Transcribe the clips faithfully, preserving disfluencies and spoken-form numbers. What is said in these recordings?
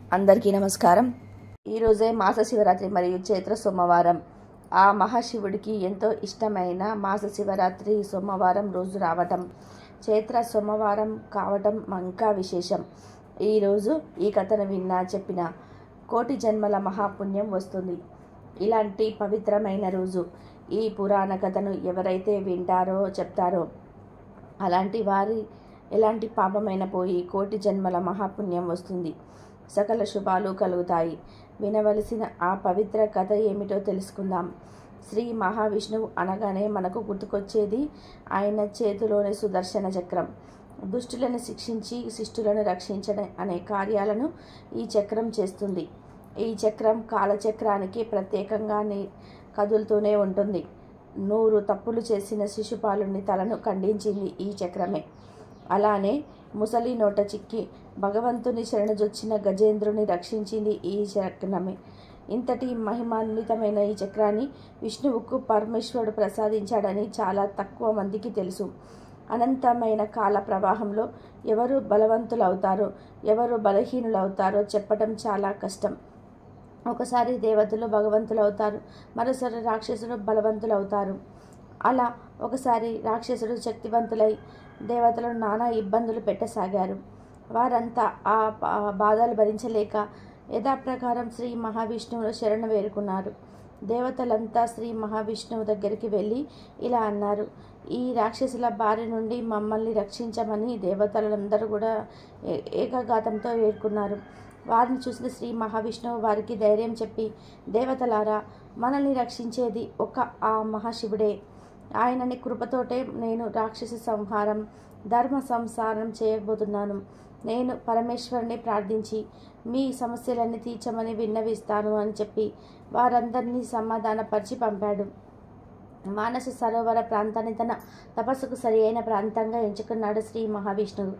అందరికీ నమస్కారం. ఈరోజే మాస శివరాత్రి మరియు చైత్ర సోమవారం. ఆ మహాశివుడికి ఎంతో ఇష్టమైన మాస శివరాత్రి సోమవారం రోజు రావటం, చైత్ర సోమవారం కావటం ఇంకా విశేషం. ఈరోజు ఈ కథను విన్నా చెప్పిన కోటి జన్మల మహాపుణ్యం వస్తుంది. ఇలాంటి పవిత్రమైన రోజు ఈ పురాణ కథను ఎవరైతే వింటారో చెప్తారో అలాంటి వారి ఎలాంటి పాపమైన పోయి కోటి జన్మల మహాపుణ్యం వస్తుంది. సకల శుభాలు కలుగుతాయి. వినవలసిన ఆ పవిత్ర కథ ఏమిటో తెలుసుకుందాం. శ్రీ మహావిష్ణువు అనగానే మనకు గుర్తుకొచ్చేది ఆయన చేతిలోని సుదర్శన చక్రం. దుష్టులను శిక్షించి శిష్టులను రక్షించడం అనే కార్యాలను ఈ చక్రం చేస్తుంది. ఈ చక్రం కాలచక్రానికి ప్రత్యేకంగానే కదులుతూనే ఉంటుంది. నూరు తప్పులు చేసిన శిశుపాలుని తలను ఖండించింది ఈ చక్రమే. అలానే ముసలి నోట చిక్కి భగవంతుని శరణుజొచ్చిన గజేంద్రుని రక్షించింది ఈ చక్రమే. ఇంతటి మహిమాన్వితమైన ఈ చక్రాన్ని విష్ణువుకు పరమేశ్వరుడు ప్రసాదించాడని చాలా తక్కువ మందికి తెలుసు. అనంతమైన కాల ప్రవాహంలో ఎవరు బలవంతులవుతారో ఎవరు బలహీనులవుతారో చెప్పడం చాలా కష్టం. ఒకసారి దేవతలు భగవంతులవుతారు, మరోసారి రాక్షసులు బలవంతులవుతారు. అలా ఒకసారి రాక్షసుడు శక్తివంతులై దేవతలను నానా ఇబ్బందులు పెట్టసాగారు. వారంతా ఆ బాధలు భరించలేక యథాప్రకారం శ్రీ మహావిష్ణువును శరణు వేరుకున్నారు. దేవతలంతా శ్రీ మహావిష్ణువు దగ్గరికి వెళ్ళి ఇలా అన్నారు, ఈ రాక్షసుల బారి నుండి మమ్మల్ని రక్షించమని దేవతలందరూ కూడా ఏకఘాతంతో వేడుకున్నారు. వారిని చూసిన శ్రీ మహావిష్ణువు వారికి ధైర్యం చెప్పి, దేవతలారా, మనల్ని రక్షించేది ఒక ఆ మహాశివుడే. ఆయనని కృపతోటే నేను రాక్షస సంహారం ధర్మ సంసారం చేయబోతున్నాను. నేను పరమేశ్వరుని ప్రార్థించి మీ సమస్యలన్నీ తీర్చమని విన్నవిస్తాను అని చెప్పి వారందరినీ సమాధానపరిచి పంపాడు. మానస సరోవర ప్రాంతాన్ని తన తపస్సుకు సరి అయిన ప్రాంతంగా ఎంచుకున్నాడు శ్రీ మహావిష్ణువు.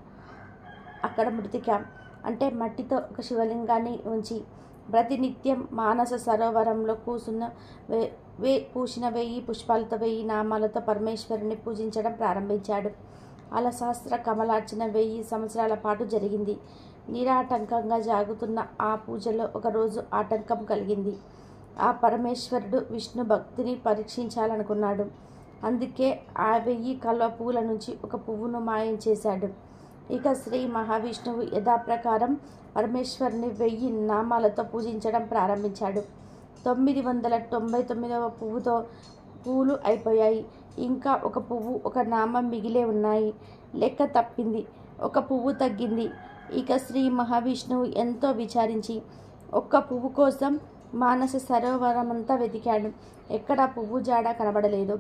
అక్కడ మృతిక అంటే మట్టితో ఒక శివలింగాన్ని ఉంచి ప్రతినిత్యం మానస సరోవరంలో కూసున్న వే వే పూసిన వెయ్యి పుష్పాలతో వెయ్యి నామాలతో పరమేశ్వరుని పూజించడం ప్రారంభించాడు. అలా సహస్ర కమలార్చన వెయ్యి సంవత్సరాల పాటు జరిగింది. నిరాటంకంగా జాగుతున్న ఆ పూజలో ఒకరోజు ఆటంకం కలిగింది. ఆ పరమేశ్వరుడు విష్ణు భక్తిని పరీక్షించాలనుకున్నాడు. అందుకే ఆ వెయ్యి కల్వ పువ్వుల నుంచి ఒక పువ్వును మాయం చేశాడు. ఇక శ్రీ మహావిష్ణువు యథాప్రకారం పరమేశ్వరుని వెయ్యి నామాలతో పూజించడం ప్రారంభించాడు. తొమ్మిది వందల తొంభై తొమ్మిదవ పువ్వుతో పువ్వులు అయిపోయాయి. ఇంకా ఒక పువ్వు ఒక నామం మిగిలే ఉన్నాయి. లెక్క తప్పింది. ఒక పువ్వు తగ్గింది. ఇక శ్రీ మహావిష్ణువు ఎంతో విచారించి ఒక్క పువ్వు కోసం మానస సరోవరమంతా వెతికాడు. ఎక్కడా పువ్వు జాడ కనబడలేదు.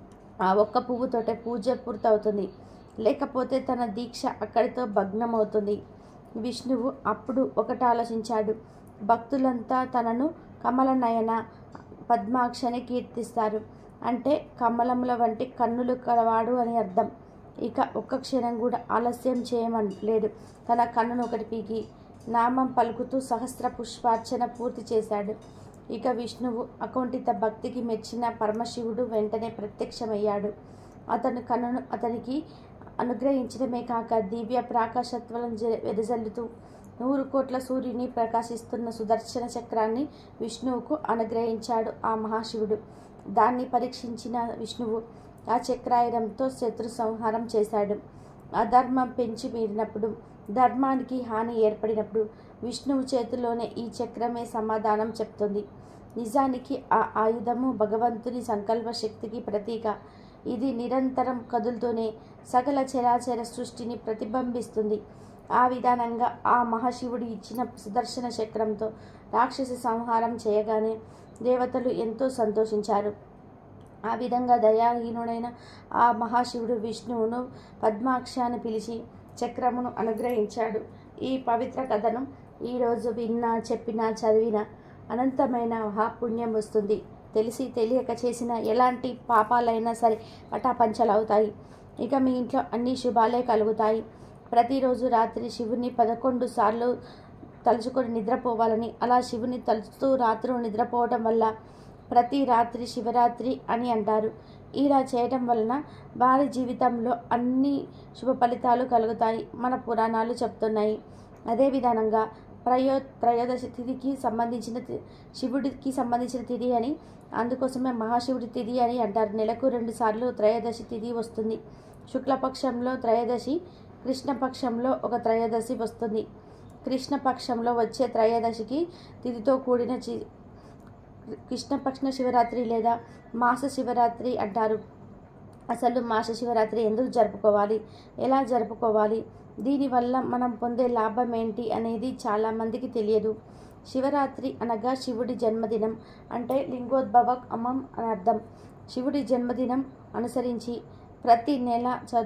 ఆ ఒక్క పువ్వుతోటే పూజ పూర్తవుతుంది, లేకపోతే తన దీక్ష అక్కడితో భగ్నమవుతుంది. విష్ణువు అప్పుడు ఒకటి ఆలోచించాడు. భక్తులంతా తనను కమల నయన పద్మాక్షని కీర్తిస్తారు. అంటే కమలముల వంటి కన్నులు కలవాడు అని అర్థం. ఇక ఒక్క క్షణం కూడా ఆలస్యం చేయమనలేడు. తన కన్నును ఒకటి పీకి నామం పలుకుతూ సహస్ర పుష్పార్చన పూర్తి చేశాడు. ఇక విష్ణువు అకుంఠిత భక్తికి మెచ్చిన పరమశివుడు వెంటనే ప్రత్యక్షమయ్యాడు. అతను కన్నును అతనికి అనుగ్రహించడమే కాక దివ్య ప్రాకాశత్వలను వెదజల్లుతూ నూరు కోట్ల సూర్యుని ప్రకాశిస్తున్న సుదర్శన చక్రాన్ని విష్ణువుకు అనుగ్రహించాడు ఆ మహాశివుడు. దాన్ని పరీక్షించిన విష్ణువు ఆ చక్రాయుధంతో శత్రు సంహారం చేశాడు. అధర్మం పెంచి మీరినప్పుడు, ధర్మానికి హాని ఏర్పడినప్పుడు విష్ణువు చేతిలోనే ఈ చక్రమే సమాధానం చెప్తుంది. నిజానికి ఆ ఆయుధము భగవంతుని సంకల్ప శక్తికి ప్రతీక. ఇది నిరంతరం కదులుతూనే సకల చరాచర సృష్టిని ప్రతిబింబిస్తుంది. ఆ విధానంగా ఆ మహాశివుడు ఇచ్చిన సుదర్శన చక్రంతో రాక్షస సంహారం చేయగానే దేవతలు ఎంతో సంతోషించారు. ఆ విధంగా దయాహీనుడైన ఆ మహాశివుడు విష్ణువును పద్మాక్షాన్ని పిలిచి చక్రమును అనుగ్రహించాడు. ఈ పవిత్ర కథను ఈరోజు విన్నా చెప్పినా చదివినా అనంతమైన మహాపుణ్యం వస్తుంది. తెలిసి తెలియక చేసిన ఎలాంటి పాపాలైనా సరే పటాపంచలవుతాయి. ఇక మీ ఇంట్లో అన్ని శుభాలే కలుగుతాయి. ప్రతిరోజు రాత్రి శివుని పదకొండు సార్లు తలుచుకొని నిద్రపోవాలని, అలా శివుని తలుచుతూ రాత్రులు నిద్రపోవడం వల్ల ప్రతి రాత్రి శివరాత్రి అని అంటారు. ఇలా చేయడం వలన వారి జీవితంలో అన్ని శుభ ఫలితాలు కలుగుతాయి మన పురాణాలు చెప్తున్నాయి. అదే విధానంగా ప్రయో త్రయోదశి తిథికి సంబంధించిన శివుడికి సంబంధించిన తిథి అని, అందుకోసమే మహాశివుడి తిథి అని అంటారు. నెలకు రెండు సార్లు త్రయోదశి తిథి వస్తుంది. శుక్లపక్షంలో త్రయోదశి, కృష్ణపక్షంలో ఒక త్రయోదశి వస్తుంది. కృష్ణపక్షంలో వచ్చే త్రయోదశికి తిథితో కూడిన చి కృష్ణపక్ష శివరాత్రి లేదా మాస శివరాత్రి అంటారు. అసలు మాస శివరాత్రి ఎందుకు జరుపుకోవాలి, ఎలా జరుపుకోవాలి, దీనివల్ల మనం పొందే లాభం ఏంటి అనేది చాలామందికి తెలియదు. శివరాత్రి అనగా శివుడి జన్మదినం, అంటే లింగోద్భవమం అని అర్థం. శివుడి జన్మదినం అనుసరించి ప్రతి నెల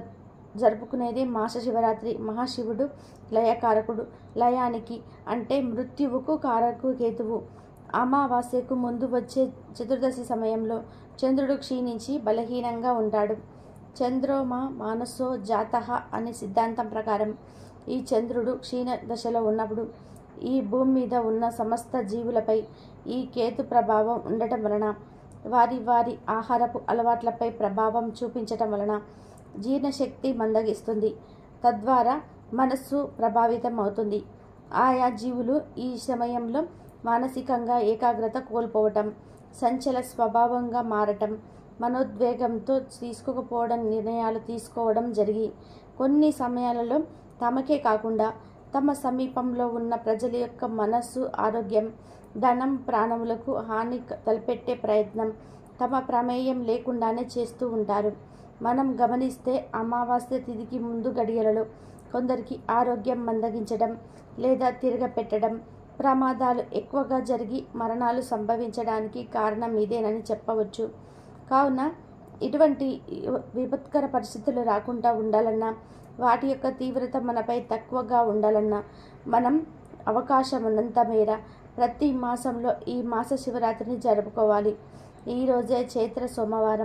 జరుపుకునేదే మాస శివరాత్రి. మహాశివుడు లయకారకుడు. లయానికి అంటే మృత్యువుకు కారకు కేతువు. అమావాస్యకు ముందు వచ్చే చతుర్దశి సమయంలో చంద్రుడు క్షీణించి బలహీనంగా ఉంటాడు. చంద్రోమా మానసో జాతః అనే సిద్ధాంతం ప్రకారం ఈ చంద్రుడు క్షీణ దశలో ఉన్నప్పుడు ఈ భూమి మీద ఉన్న సమస్త జీవులపై ఈ కేతు ప్రభావం ఉండటం వలన వారి వారి ఆహారపు అలవాట్లపై ప్రభావం చూపించటం వలన జీర్ణశక్తి మందగిస్తుంది. తద్వారా మనస్సు ప్రభావితం అవుతుంది. ఆయా జీవులు ఈ సమయంలో మానసికంగా ఏకాగ్రత కోల్పోవటం, సంచల స్వభావంగా మారటం, మనోద్వేగంతో తీసుకోకపోవడం నిర్ణయాలు తీసుకోవడం జరిగి కొన్ని సమయాలలో తమకే కాకుండా తమ సమీపంలో ఉన్న ప్రజల యొక్క మనస్సు, ఆరోగ్యం, ధనం, ప్రాణములకు హాని తలపెట్టే ప్రయత్నం తమ ప్రమేయం లేకుండానే చేస్తూ ఉంటారు. మనం గమనిస్తే అమావాస్య తిథికి ముందు గడియలలో కొందరికి ఆరోగ్యం మందగించడం లేదా తిరగపెట్టడం, ప్రమాదాలు ఎక్కువగా జరిగి మరణాలు సంభవించడానికి కారణం ఇదేనని చెప్పవచ్చు. కావున ఇటువంటి విపత్కర పరిస్థితులు రాకుండా ఉండాలన్నా, వాటి యొక్క తీవ్రత మనపై తక్కువగా ఉండాలన్నా మనం అవకాశం ఉన్నంత మేర ప్రతి మాసంలో ఈ మాస శివరాత్రిని జరుపుకోవాలి. ఈరోజే చైత్ర సోమవారం,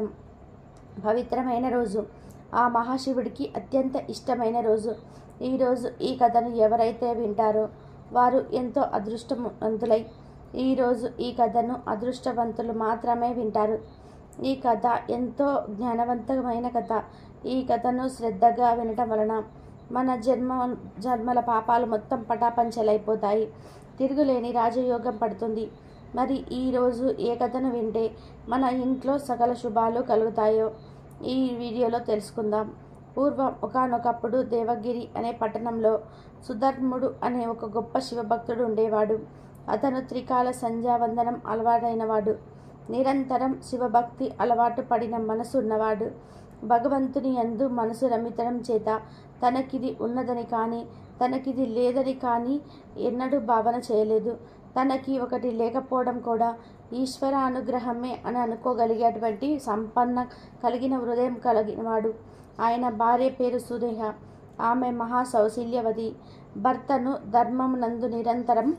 పవిత్రమైన రోజు, ఆ మహాశివుడికి అత్యంత ఇష్టమైన రోజు. ఈరోజు ఈ కథను ఎవరైతే వింటారో వారు ఎంతో అదృష్టవంతులై ఈరోజు ఈ కథను అదృష్టవంతులు మాత్రమే వింటారు. ఈ కథ ఎంతో జ్ఞానవంతమైన కథ. ఈ కథను శ్రద్ధగా వినటం వలన మన జన్మ జన్మల పాపాలు మొత్తం పటాపంచలైపోతాయి. తిరుగులేని రాజయోగం పడుతుంది. మరి ఈరోజు ఏ కథను వింటే మన ఇంట్లో సకల శుభాలు కలుగుతాయో ఈ వీడియోలో తెలుసుకుందాం. పూర్వం ఒకానొకప్పుడు దేవగిరి అనే పట్టణంలో సుధర్ముడు అనే ఒక గొప్ప శివభక్తుడు ఉండేవాడు. అతను త్రికాల సంధ్యావందనం అలవాటైనవాడు. నిరంతరం శివభక్తి అలవాటు పడిన మనసు ఉన్నవాడు. భగవంతుని యందు మనసు రమితడం చేత తనకిది ఉన్నదని కానీ తనకిది లేదని కానీ ఎన్నడూ భావన చేయలేదు. తనకి ఒకటి లేకపోవడం కూడా ఈశ్వర అనుగ్రహమే అని అనుకోగలిగేటువంటి సంపన్న కలిగిన హృదయం కలిగినవాడు. ఆయన భార్య పేరు సుదేహ. ఆమె మహా సౌశల్యవతి. భర్తను ధర్మం నందు నిరంతరం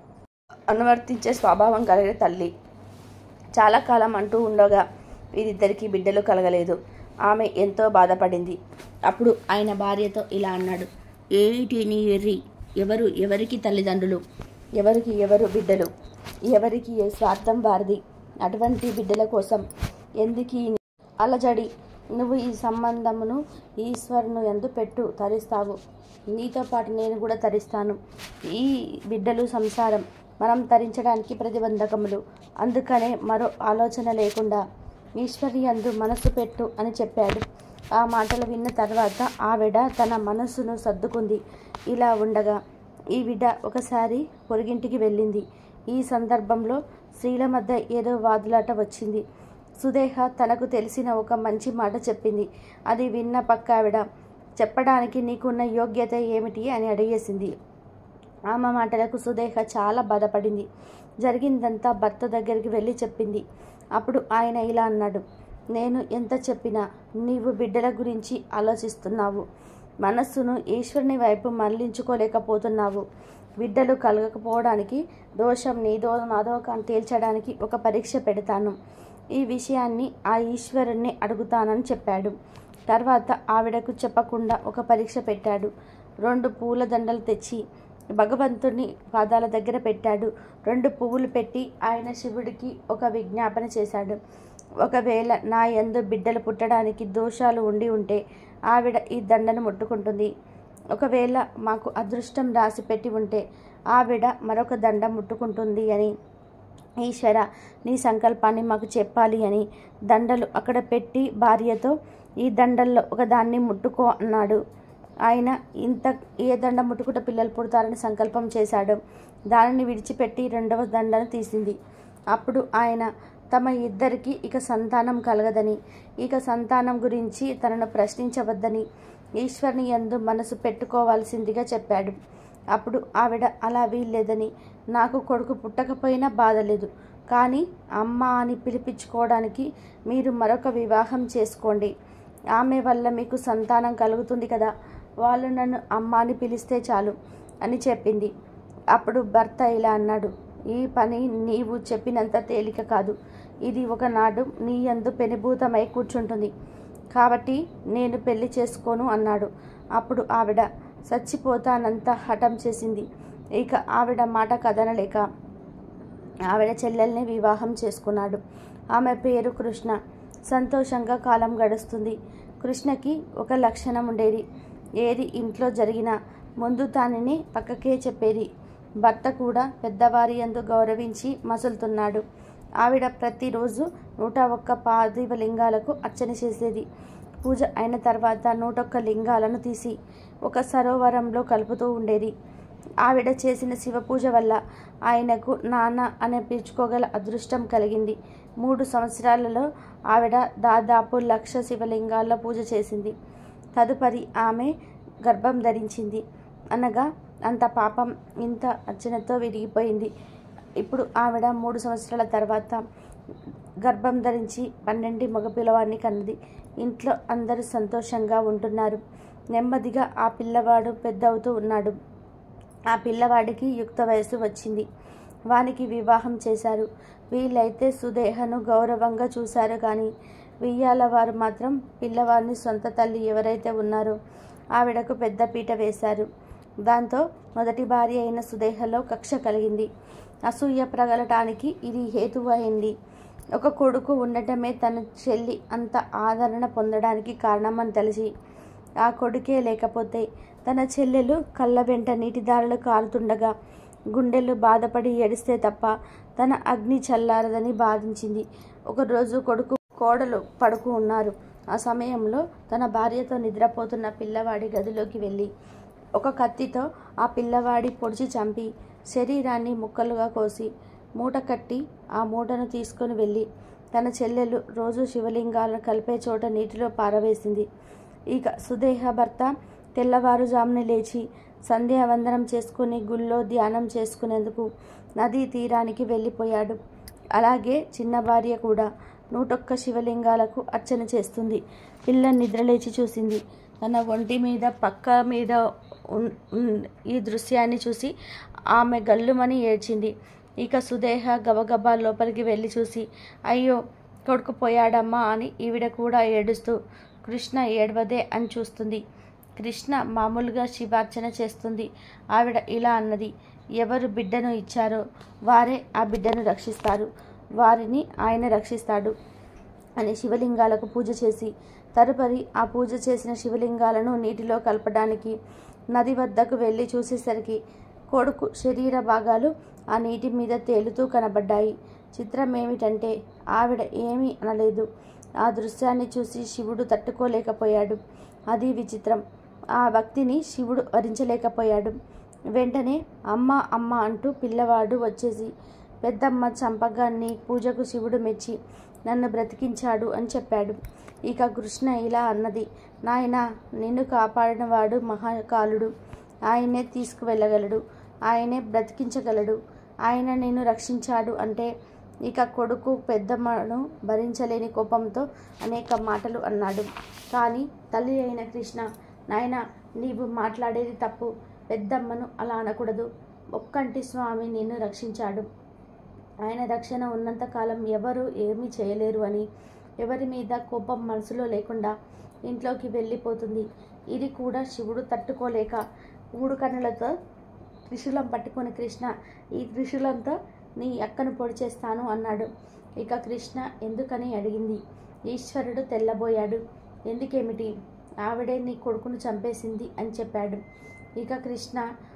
అనువర్తించే స్వభావం కలిగిన తల్లి. చాలా కాలం అంటూ ఉండగా వీరిద్దరికీ బిడ్డలు కలగలేదు. ఆమె ఎంతో బాధపడింది. అప్పుడు ఆయన భార్యతో ఇలా అన్నాడు: ఏమిటి నీ ఎర్రి? ఎవరు ఎవరికి తల్లిదండ్రులు? ఎవరికి ఎవరు బిడ్డలు? ఎవరికి ఏ స్వార్థం వారిది? అటువంటి బిడ్డల కోసం ఎందుకీ అలజడి? నువ్వు ఈ సంబంధమును ఈశ్వరును యందు పెట్టు, తరిస్తావు. నీతో పాటు నేను కూడా తరిస్తాను. ఈ బిడ్డలు సంసారం మనం తరించడానికి ప్రతిబంధకములు. అందుకనే మరో ఆలోచన లేకుండా ఈశ్వరి యందు మనసు పెట్టు అని చెప్పాడు. ఆ మాటలు విన్న తర్వాత ఆవిడ తన మనస్సును సర్దుకుంది. ఇలా ఉండగా ఈ బిడ్డ ఒకసారి పొరుగింటికి వెళ్ళింది. ఈ సందర్భంలో స్త్రీల మధ్య ఏదో వాదులాట వచ్చింది. సుదేహ తనకు తెలిసిన ఒక మంచి మాట చెప్పింది. అది విన్న పక్క ఆవిడ, చెప్పడానికి నీకున్న యోగ్యత ఏమిటి అని అడిగేసింది. ఆమె మాటలకు సుదేహ చాలా బాధపడింది. జరిగిందంతా భర్త దగ్గరికి వెళ్ళి చెప్పింది. అప్పుడు ఆయన ఇలా అన్నాడు: నేను ఎంత చెప్పినా నీవు బిడ్డల గురించి ఆలోచిస్తున్నావు. మనస్సును ఈశ్వరుని వైపు మరలించుకోలేకపోతున్నావు. బిడ్డలు కలగకపోవడానికి దోషం నీదో నాదో అని తేల్చడానికి ఒక పరీక్ష పెడతాను. ఈ విషయాన్ని ఆ ఈశ్వరుణ్ణి అడుగుతానని చెప్పాడు. తర్వాత ఆవిడకు చెప్పకుండా ఒక పరీక్ష పెట్టాడు. రెండు పూల దండలు తెచ్చి భగవంతుని పాదాల దగ్గర పెట్టాడు. రెండు పువ్వులు పెట్టి ఆయన శివుడికి ఒక విజ్ఞాపన చేశాడు. ఒకవేళ నా యందు బిడ్డలు పుట్టడానికి దోషాలు ఉండి ఉంటే ఆవిడ ఈ దండను ముట్టుకుంటుంది. ఒకవేళ మాకు అదృష్టం రాసి పెట్టి ఉంటే ఆవిడ మరొక దండ ముట్టుకుంటుంది అని, ఈశ్వర నీ సంకల్పాన్ని మాకు చెప్పాలి అని దండలు అక్కడ పెట్టి భార్యతో ఈ దండల్లో ఒకదాన్ని ముట్టుకో అన్నాడు. ఆయన ఇంత ఏ దండ ముట్టుకుంటే పిల్లలు పుడతారని సంకల్పం చేశాడు. దానిని విడిచిపెట్టి రెండవ దండను తీసింది. అప్పుడు ఆయన తమ ఇద్దరికి ఇక సంతానం కలగదని, ఇక సంతానం గురించి తనను ప్రశ్నించవద్దని ఈశ్వరుని యందు మనసు పెట్టుకోవాల్సిందిగా చెప్పాడు. అప్పుడు ఆవిడ అలా వీల్లేదని, నాకు కొడుకు పుట్టకపోయినా బాధ లేదు, కానీ అమ్మ అని పిలిపించుకోవడానికి మీరు మరొక వివాహం చేసుకోండి. ఆమె వల్ల మీకు సంతానం కలుగుతుంది కదా, వాళ్ళు నన్ను అమ్మ అని పిలిస్తే చాలు అని చెప్పింది. అప్పుడు భర్త ఇలా అన్నాడు, ఈ పని నీవు చెప్పినంత తేలిక కాదు. ఇది ఒకనాడు నీ యందు పెనుభూతమై కూర్చుంటుంది, కాబట్టి నేను పెళ్లి చేసుకోను అన్నాడు. అప్పుడు ఆవిడ చచ్చిపోతానంత హఠం చేసింది. ఇక ఆవిడ మాట కదనలేక ఆవిడ చెల్లెల్ని వివాహం చేసుకున్నాడు. ఆమె పేరు కృష్ణ. సంతోషంగా కాలం గడుస్తుంది. కృష్ణకి ఒక లక్షణం ఉండేది. ఏది ఇంట్లో జరిగినా ముందు దానిని పక్కకే చెప్పేది. భర్త కూడా పెద్దవారి యందు గౌరవించి మసులుతున్నాడు. ఆవిడ ప్రతిరోజు నూట ఒక్క పార్థివ లింగాలకు అర్చన చేసేది. పూజ అయిన తర్వాత నూటొక్క లింగాలను తీసి ఒక సరోవరంలో కలుపుతూ ఉండేది. ఆవిడ చేసిన శివ పూజ వల్ల ఆయనకు నాన్న అనే పిలుచుకోగల అదృష్టం కలిగింది. మూడు సంవత్సరాలలో ఆవిడ దాదాపు లక్ష శివలింగాల్లో పూజ చేసింది. తదుపరి ఆమె గర్భం ధరించింది. అనగా అంత పాపం ఇంత అర్చనతో విరిగిపోయింది. ఇప్పుడు ఆవిడ మూడు సంవత్సరాల తర్వాత గర్భం ధరించి పన్నెండు మగపిల్లవాడిని కన్నది. ఇంట్లో అందరూ సంతోషంగా ఉంటున్నారు. నెమ్మదిగా ఆ పిల్లవాడు పెద్ద అవుతూ ఉన్నాడు. ఆ పిల్లవాడికి యుక్త వయసు వచ్చింది. వానికి వివాహం చేశారు. వీళ్ళైతే సుదేహను గౌరవంగా చూశారు, కానీ వియ్యాల వారు మాత్రం పిల్లవాడిని సొంత తల్లి ఎవరైతే ఉన్నారో ఆవిడకు పెద్ద పీట వేశారు. దాంతో మొదటి భార్య అయిన సుదేహలో కక్ష కలిగింది. అసూయ ప్రగలటానికి ఇది హేతువు అయింది. ఒక కొడుకు ఉండటమే తన చెల్లి అంత ఆదరణ పొందడానికి కారణమని తెలిసి ఆ కొడుకే లేకపోతే తన చెల్లెలు కళ్ళ వెంట నీటిదారులు కారుతుండగా గుండెలు బాధపడి ఏడిస్తే తప్ప తన అగ్ని చల్లారదని బాధించింది. ఒకరోజు కొడుకు కోడలు పడుకు ఉన్నారు. ఆ సమయంలో తన భార్యతో నిద్రపోతున్న పిల్లవాడి గదిలోకి వెళ్ళి ఒక కత్తితో ఆ పిల్లవాడి పొడిచి చంపి శరీరాన్ని ముక్కలుగా కోసి మూట కట్టి ఆ మూటను తీసుకొని వెళ్ళి తన చెల్లెలు రోజు శివలింగాలను కలిపే చోట నీటిలో పారవేసింది. ఇక సుదేహ భర్త తెల్లవారుజామున లేచి సంధ్యావందనం చేసుకుని గుళ్ళో ధ్యానం చేసుకునేందుకు నదీ తీరానికి వెళ్ళిపోయాడు. అలాగే చిన్న భార్య కూడా నూటొక్క శివలింగాలకు అర్చన చేస్తుంది. పిల్ల నిద్రలేచి చూసింది. తన ఒంటి మీద పక్క మీద ఈ దృశ్యాన్ని చూసి ఆమె గల్లుమని ఏడ్చింది. ఇక సుదేహ గబగబా లోపలికి వెళ్ళి చూసి, అయ్యో కొడుకు పోయాడమ్మా అని ఈవిడ కూడా ఏడుస్తూ, కృష్ణ ఏడవదే అని చూస్తుంది. కృష్ణ మామూలుగా శివార్చన చేస్తుంది. ఆవిడ ఇలా అన్నది, ఎవరు బిడ్డను ఇచ్చారో వారే ఆ బిడ్డను రక్షిస్తారు, వారిని ఆయన రక్షిస్తాడు అని శివలింగాలకు పూజ చేసి తదుపరి ఆ పూజ చేసిన శివలింగాలను నీటిలో కలపడానికి నది వద్దకు వెళ్ళి చూసేసరికి కొడుకు శరీర భాగాలు ఆ నీటి మీద తేలుతూ కనబడ్డాయి. చిత్రం ఏమిటంటే ఆవిడ ఏమీ అనలేదు. ఆ దృశ్యాన్ని చూసి శివుడు తట్టుకోలేకపోయాడు. అది విచిత్రం. ఆ భక్తిని శివుడు భరించలేకపోయాడు. వెంటనే అమ్మ అమ్మ అంటూ పిల్లవాడు వచ్చేసి పెద్దమ్మ చంపగా నీ పూజకు శివుడు మెచ్చి నన్ను బ్రతికించాడు అని చెప్పాడు. ఇక కృష్ణ ఇలా అన్నది, నాయన నిన్ను కాపాడినవాడు మహాకాలుడు, ఆయనే తీసుకువెళ్ళగలడు, ఆయనే బ్రతికించగలడు, ఆయన నిన్ను రక్షించాడు అంటే ఇక కొడుకు పెద్దమ్మను భరించలేని కోపంతో అనేక మాటలు అన్నాడు. కానీ తల్లి అయిన కృష్ణ, నాయన నీవు మాట్లాడేది తప్పు, పెద్దమ్మను అలా అనకూడదు, ఒక్కంటి స్వామి నిన్ను రక్షించాడు, ఆయన రక్షణ ఉన్నంతకాలం ఎవరు ఏమీ చేయలేరు అని ఎవరి మీద కోపం మనసులో లేకుండా ఇంట్లోకి వెళ్ళిపోతుంది. ఇది కూడా శివుడు తట్టుకోలేక మూడు కన్నులతో త్రిశూలం పట్టుకొని కృష్ణ ఈ త్రిశూలంతో నీ అక్కను పొడి చేస్తాను అన్నాడు. ఇక కృష్ణ ఎందుకని అడిగింది. ఈశ్వరుడు తెల్లబోయాడు. ఎందుకేమిటి, ఆవిడే నీ కొడుకును చంపేసింది అని చెప్పాడు. ఇక కృష్ణ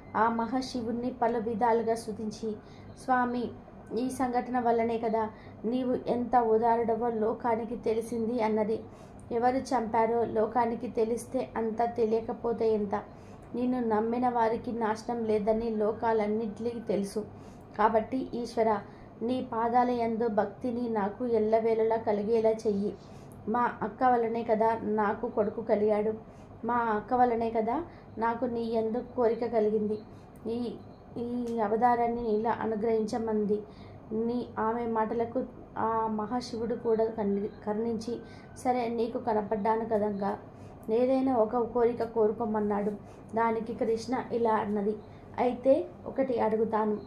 ఆ మహాశివుణ్ణి పలు విధాలుగా స్తుతించి, స్వామి, ఈ సంఘటన వల్లనే కదా నీవు ఎంత ఉదారుడవో లోకానికి తెలిసింది అన్నది. ఎవరు చంపారో లోకానికి తెలిస్తే అంత, తెలియకపోతే ఎంత? నిన్ను నమ్మిన వారికి నాశనం లేదని లోకాలన్నింటికి తెలుసు. కాబట్టి ఈశ్వర, నీ పాదాల యందు భక్తిని నాకు ఎల్లవేళలా కలిగేలా చెయ్యి. మా అక్క వల్లనే కదా నాకు కొడుకు కలిగాడు. మా అక్క వల్లనే కదా నాకు నీ యందు కోరిక కలిగింది. ఈ ఈ అవతారాన్ని ఇలా అనుగ్రహించమంది. నీ ఆమె మాటలకు ఆ మహాశివుడు కూడా కన్ని కరుణించి, సరే నీకు కనపడ్డాను కదంగా, ఏదైనా ఒక కోరిక కోరుకోమన్నాడు. దానికి కృష్ణ ఇలా అన్నది, అయితే ఒకటి అడుగుతాను.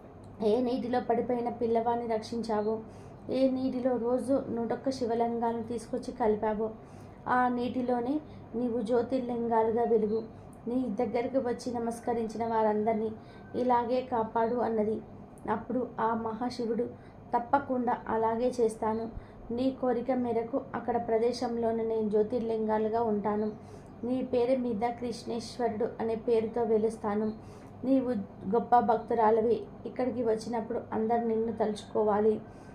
ఏ నీటిలో పడిపోయిన పిల్లవాడిని రక్షించావో, ఏ నీటిలో రోజు నూటొక్క శివలింగాలను తీసుకొచ్చి కలిపావో, ఆ నీటిలోనే నీవు జ్యోతిర్లింగాలుగా వెలుగు. నీ దగ్గరకు వచ్చి నమస్కరించిన వారందరినీ ఇలాగే కాపాడు అన్నది. అప్పుడు ఆ మహాశివుడు, తప్పకుండా అలాగే చేస్తాను. నీ కోరిక మేరకు అక్కడ ప్రదేశంలోనే నేను జ్యోతిర్లింగాలుగా ఉంటాను. నీ పేరు మీద కృష్ణేశ్వరుడు అనే పేరుతో వెలుస్తాను. నీవు గొప్ప భక్తురాలివి. ఇక్కడికి వచ్చినప్పుడు అందరు నిన్ను తలుచుకోవాలి.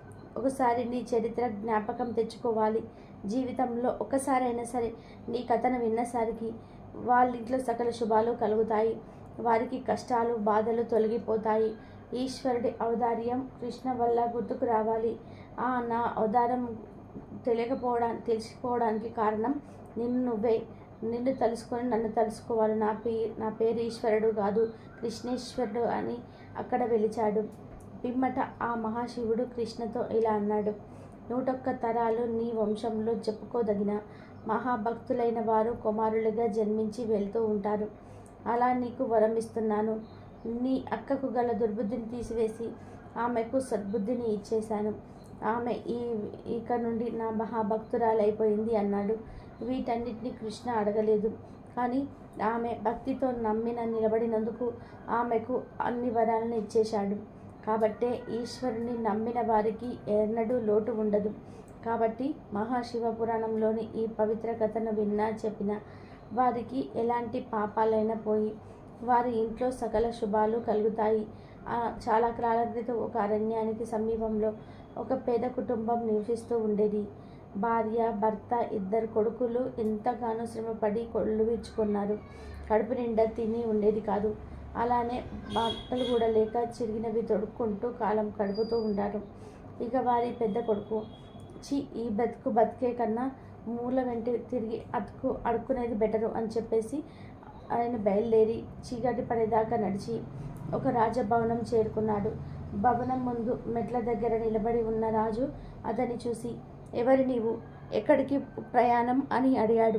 ఒకసారి నీ చరిత్ర జ్ఞాపకం తెచ్చుకోవాలి. జీవితంలో ఒకసారైనా సరే నీ కథను విన్నసరికి వాళ్ళ ఇంట్లో సకల శుభాలు కలుగుతాయి. వారికి కష్టాలు బాధలు తొలగిపోతాయి. ఈశ్వరుడి ఔదార్యం కృష్ణ వల్ల గుర్తుకు రావాలి. ఆ నా అవతారం తెలియకపోవడానికి తెలిసిపోవడానికి కారణం నిన్ను నువ్వే. నిన్ను తలుసుకొని నన్ను తలుసుకోవాలి. నా పే నా పేరు ఈశ్వరుడు కాదు, కృష్ణేశ్వరుడు అని అక్కడ వెలిచాడు. పిమ్మట ఆ మహాశివుడు కృష్ణతో ఇలా అన్నాడు, నూటొక్క తరాలు నీ వంశంలో చెప్పుకోదగిన మహాభక్తులైన వారు కుమారులుగా జన్మించి వెళ్తూ ఉంటారు. అలా నీకు వరం ఇస్తున్నాను. నీ అక్కకు గల దుర్బుద్ధిని తీసివేసి ఆమెకు సద్బుద్ధిని ఇచ్చేశాను. ఆమె ఈ ఇక నుండి నా మహాభక్తురాలైపోయింది అన్నాడు. వీటన్నిటిని కృష్ణ అడగలేదు, కానీ ఆమె భక్తితో నమ్మిన నిలబడినందుకు ఆమెకు అన్ని వరాలను ఇచ్చేశాడు. కాబట్టే ఈశ్వరుని నమ్మిన వారికి ఎన్నడూ లోటు ఉండదు. కాబట్టి మహాశివ పురాణంలోని ఈ పవిత్ర కథను విన్నా చెప్పిన వారికి ఎలాంటి పాపాలైనా పోయి వారి ఇంట్లో సకల శుభాలు కలుగుతాయి. చాలా కాలం క్రితం ఒక అరణ్యానికి సమీపంలో ఒక పేద కుటుంబం నివసిస్తూ ఉండేది. భార్య, భర్త, ఇద్దరు కొడుకులు ఎంతగానో శ్రమపడి కొళ్ళు విచ్చుకున్నారు. కడుపు నిండా తిని ఉండేది కాదు. అలానే బట్టలు కూడా లేక చిరిగినవి తొడుక్కుంటూ కాలం గడుపుతూ ఉంటారు. ఇక వారి పెద్ద కొడుకు, చి ఈ బతుకు బతికే కన్నా మూల వెంట తిరిగి అతుకు అడుక్కునేది బెటరు అని చెప్పేసి ఆయన బయలుదేరి చీకటి పడేదాకా నడిచి ఒక రాజభవనం చేరుకున్నాడు. భవనం ముందు మెట్ల దగ్గర నిలబడి ఉన్న రాజు అతన్ని చూసి, ఎవరి నీవు, ఎక్కడికి ప్రయాణం అని అడిగాడు.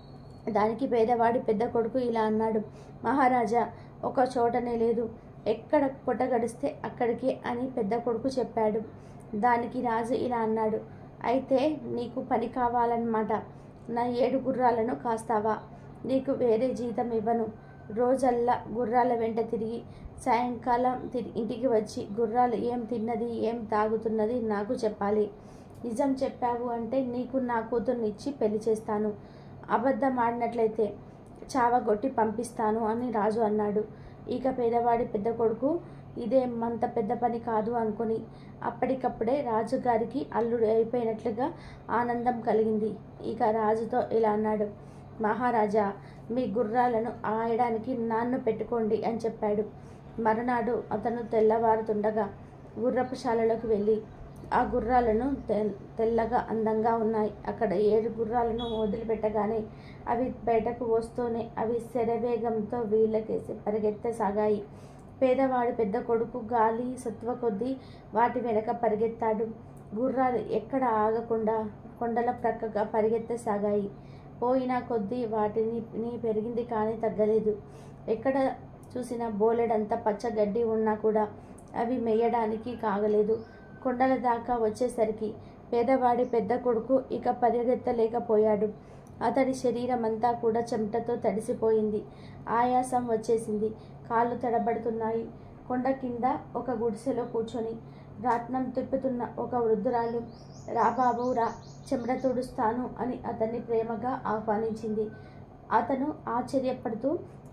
దానికి పేదవాడి పెద్ద కొడుకు ఇలా అన్నాడు, మహారాజా, ఒక చోటనే లేదు, ఎక్కడ పొట్ట గడిస్తే అక్కడికే అని పెద్ద కొడుకు చెప్పాడు. దానికి రాజు ఇలా అన్నాడు, అయితే నీకు పని కావాలన్నమాట. నా ఏడు గుర్రాలను కాస్తావా? నీకు వేరే జీతం ఇవ్వను. రోజల్లా గుర్రాల వెంట తిరిగి సాయంకాలం తిరిగి ఇంటికి వచ్చి గుర్రాలు ఏం తిన్నది ఏం తాగుతున్నది నాకు చెప్పాలి. నిజం చెప్పావు అంటే నీకు నా కూతుర్ని ఇచ్చి పెళ్లి చేస్తాను. అబద్ధం ఆడినట్లయితే చావగొట్టి పంపిస్తాను అని రాజు అన్నాడు. ఇక పేదవాడి పెద్ద కొడుకు ఇదేమంత పెద్ద పని కాదు అనుకుని అప్పటికప్పుడే రాజుగారికి అల్లుడు అయిపోయినట్లుగా ఆనందం కలిగింది. ఇక రాజుతో ఇలా అన్నాడు, మహారాజా, మీ గుర్రాలను ఆయడానికి నాన్ను పెట్టుకోండి అని చెప్పాడు. మరునాడు అతను తెల్లవారుతుండగా గుర్రపు శాలలోకి వెళ్ళి ఆ గుర్రాలను తెల్లగా అందంగా ఉన్నాయి. అక్కడ ఏడు గుర్రాలను వదిలిపెట్టగానే అవి బయటకు వస్తూనే అవి శరవేగంతో వీళ్ళకేసి పరిగెత్తసాగాయి. పేదవాడి పెద్ద కొడుకు గాలి సత్వ కొద్దీ వాటి వెనక పరిగెత్తాడు. గుర్రాలు ఎక్కడ ఆగకుండా కొండల ప్రక్కగా పరిగెత్తసాగాయి. పోయిన కొద్దీ వాటిని నీ పెరిగింది కానీ తగ్గలేదు. ఎక్కడ చూసినా బోలెడంత పచ్చగడ్డి ఉన్నా కూడా అవి మేయడానికి కాగలేదు. కొండల దాకా వచ్చేసరికి పేదవాడి పెద్ద కొడుకు ఇక పరిగెత్తలేకపోయాడు. అతడి శరీరం అంతా కూడా చెమటతో తడిసిపోయింది. ఆయాసం వచ్చేసింది. కాళ్ళు తడబడుతున్నాయి. కొండ కింద ఒక గుడిసెలో కూర్చొని రాట్నం తిప్పుతున్న ఒక వృద్ధురాలు, రా బాబు రా, చెమట తుడుస్తాను అని అతన్ని ప్రేమగా ఆహ్వానించింది. అతను ఆశ్చర్యపడుతూ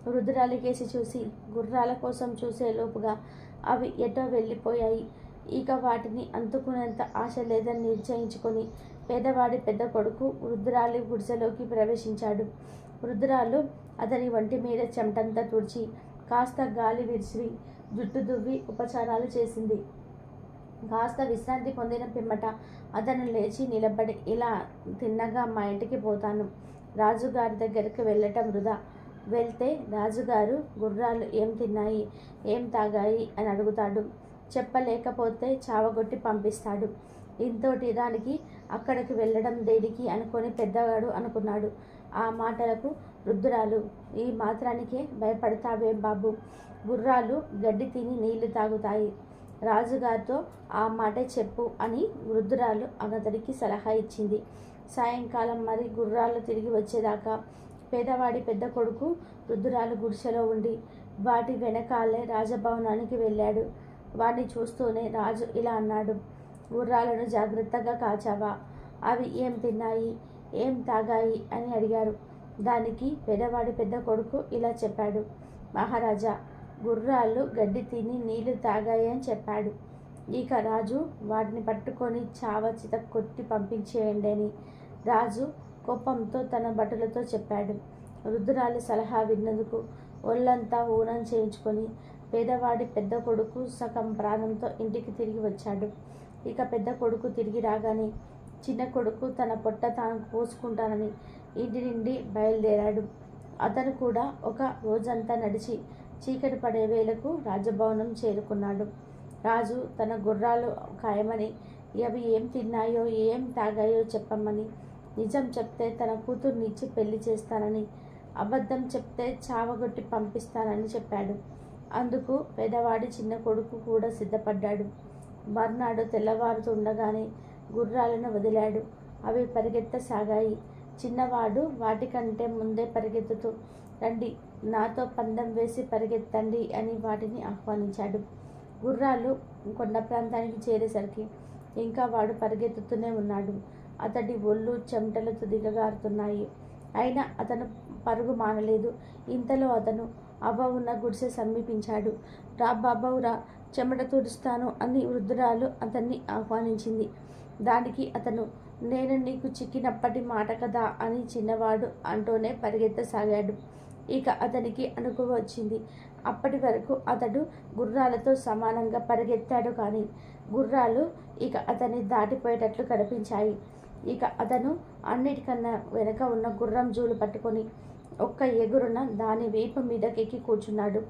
వృద్ధురాలి కేసి చూసి గుర్రాల కోసం చూసే లోపుగా అవి ఎటో వెళ్ళిపోయాయి. ఇక వాటిని అందుకునేంత ఆశ లేదని నిశ్చయించుకొని పేదవాడి పెద్ద కొడుకు వృద్ధురాలి గుడిసెలోకి ప్రవేశించాడు. వృద్ధురాలు అతని ఒంటి మీద చెమటంతా తుడిచి కాస్త గాలి విడిచి జుట్టు దువ్వి ఉపచారాలు చేసింది. కాస్త విశ్రాంతి పొందిన పిమ్మట అతను లేచి నిలబడి, ఇలా తిన్నగా మా ఇంటికి పోతాను. రాజుగారి దగ్గరికి వెళ్ళటం వృధా. వెళ్తే రాజుగారు గుర్రాలు ఏం తిన్నాయి, ఏం తాగాయి అని అడుగుతాడు. చెప్పలేకపోతే చావగొట్టి పంపిస్తాడు. ఇంతోటి దానికి అక్కడికి వెళ్ళడం దేనికి అనుకొని పెద్దవాడు అనుకున్నాడు. ఆ మాటలకు వృద్ధురాలు, ఈ మాత్రానికే భయపడతావేం బాబు? గుర్రాలు గడ్డి తిని నీళ్లు తాగుతాయి. రాజుగారితో ఆ మాటే చెప్పు అని వృద్ధురాలు అతడికి సలహా ఇచ్చింది. సాయంకాలం మరి గుర్రాలు తిరిగి వచ్చేదాకా పేదవాడి పెద్ద కొడుకు వృద్ధురాలు గుడిసెలో ఉండి వాటి వెనకాలే రాజభవనానికి వెళ్ళాడు. వాడిని చూస్తూనే రాజు ఇలా అన్నాడు, గుర్రాలను జాగ్రత్తగా కాచావా? అవి ఏం తిన్నాయి, ఏం తాగాయి అని అడిగారు. దానికి పేదవాడి పెద్ద కొడుకు ఇలా చెప్పాడు, మహారాజా, గుర్రాలు గడ్డి తిని నీళ్లు తాగాయి అని చెప్పాడు. ఇక రాజు వాటిని పట్టుకొని చావ చిత కొట్టి పంపించేయండి అని రాజు కోపంతో తన భటులతో చెప్పాడు. వృద్ధురాలి సలహా విన్నందుకు ఒళ్ళంతా ఊనం చేయించుకొని పేదవాడి పెద్ద కొడుకు సగం ప్రాణంతో ఇంటికి తిరిగి వచ్చాడు. ఇక పెద్ద కొడుకు తిరిగి రాగానే చిన్న కొడుకు తన పొట్ట తాను కోసుకుంటానని ఇంటి నుండి బయలుదేరాడు. అతను కూడా ఒక రోజంతా నడిచి చీకటి పడే వేళకు రాజభవనం చేరుకున్నాడు. రాజు తన గుర్రాలు ఖాయమని, అవి ఏం తిన్నాయో ఏం తాగాయో చెప్పమని, నిజం చెప్తే తన కూతుర్నిచ్చి పెళ్లి చేస్తానని, అబద్ధం చెప్తే చావగొట్టి పంపిస్తానని చెప్పాడు. అందుకు పేదవాడి చిన్న కొడుకు కూడా సిద్ధపడ్డాడు. మర్నాడు తెల్లవారుతుండగానే గుర్రాలను వదిలాడు. అవి పరిగెత్తసాగాయి. చిన్నవాడు వాటికంటే ముందే పరిగెత్తుతూ, రండి, నాతో పందెం వేసి పరిగెత్తండి అని వాటిని ఆహ్వానించాడు. గుర్రాలు కొండ ప్రాంతానికి చేరేసరికి ఇంకా వాడు పరిగెత్తుతూనే ఉన్నాడు. అతడి ఒళ్ళు చెమటలతో దిగగారుతున్నాయి. అయినా అతను పరుగు మానలేదు. ఇంతలో అతను అవ్వ ఉన్న గుడిసె సమీపించాడు. రా బాబవురా, చెమట తుడుస్తాను అని వృద్ధురాలు అతన్ని ఆహ్వానించింది. దానికి అతను, నేను నీకు చిక్కినప్పటి మాట కదా అని చిన్నవాడు అంటూనే పరిగెత్తసాగాడు. ఇక అతనికి అనుకువ వచ్చింది. అప్పటి వరకు అతడు గుర్రాలతో సమానంగా పరిగెత్తాడు, కానీ గుర్రాలు ఇక అతన్ని దాటిపోయేటట్లు కనిపించాయి. ఇక అతను అన్నిటికన్నా వెనక ఉన్న గుర్రం జూలు పట్టుకొని ఒక్క ఎగురున దాని వీపు మీదకెక్కి కూర్చున్నాడు.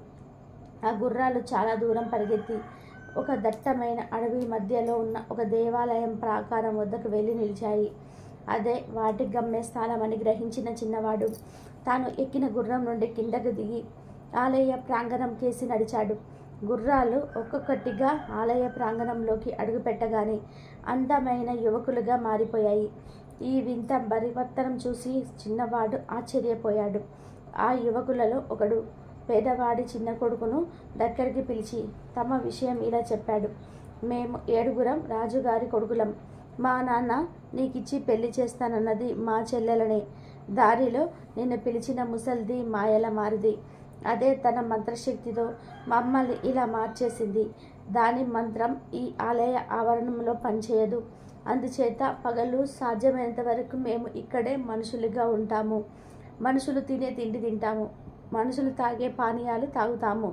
ఆ గుర్రాలు చాలా దూరం పరిగెత్తి ఒక దట్టమైన అడవి మధ్యలో ఉన్న ఒక దేవాలయం ప్రాకారం వద్దకు వెళ్ళి నిలిచాయి. అదే వాటి గమ్యస్థానం అని గ్రహించిన చిన్నవాడు తాను ఎక్కిన గుర్రం నుండి కిందకు దిగి ఆలయ ప్రాంగణం కేసి నడిచాడు. గుర్రాలు ఒక్కొక్కటిగా ఆలయ ప్రాంగణంలోకి అడుగుపెట్టగానే అందమైన యువకులుగా మారిపోయాయి. ఈ వింత పరివర్తనం చూసి చిన్నవాడు ఆశ్చర్యపోయాడు. ఆ యువకులలో ఒకడు పేదవాడి చిన్న కొడుకును దగ్గరికి పిలిచి తమ విషయం ఇలా చెప్పాడు. మేము ఏడుగురం రాజుగారి కొడుకులం. మా నాన్న నీకిచ్చి పెళ్లి చేస్తానన్నది మా చెల్లెలనే. దారిలో నిన్ను పిలిచిన ముసల్ది మాయల మారిది. అదే తన మంత్రశక్తితో మమ్మల్ని ఇలా మార్చేసింది. దాని మంత్రం ఈ ఆలయ ఆవరణంలో పనిచేయదు. అందుచేత పగలు సాధ్యమైనంత వరకు మేము ఇక్కడే మనుషులుగా ఉంటాము. మనుషులు తినే తిండి తింటాము, మనుషులు తాగే పానీయాలు తాగుతాము.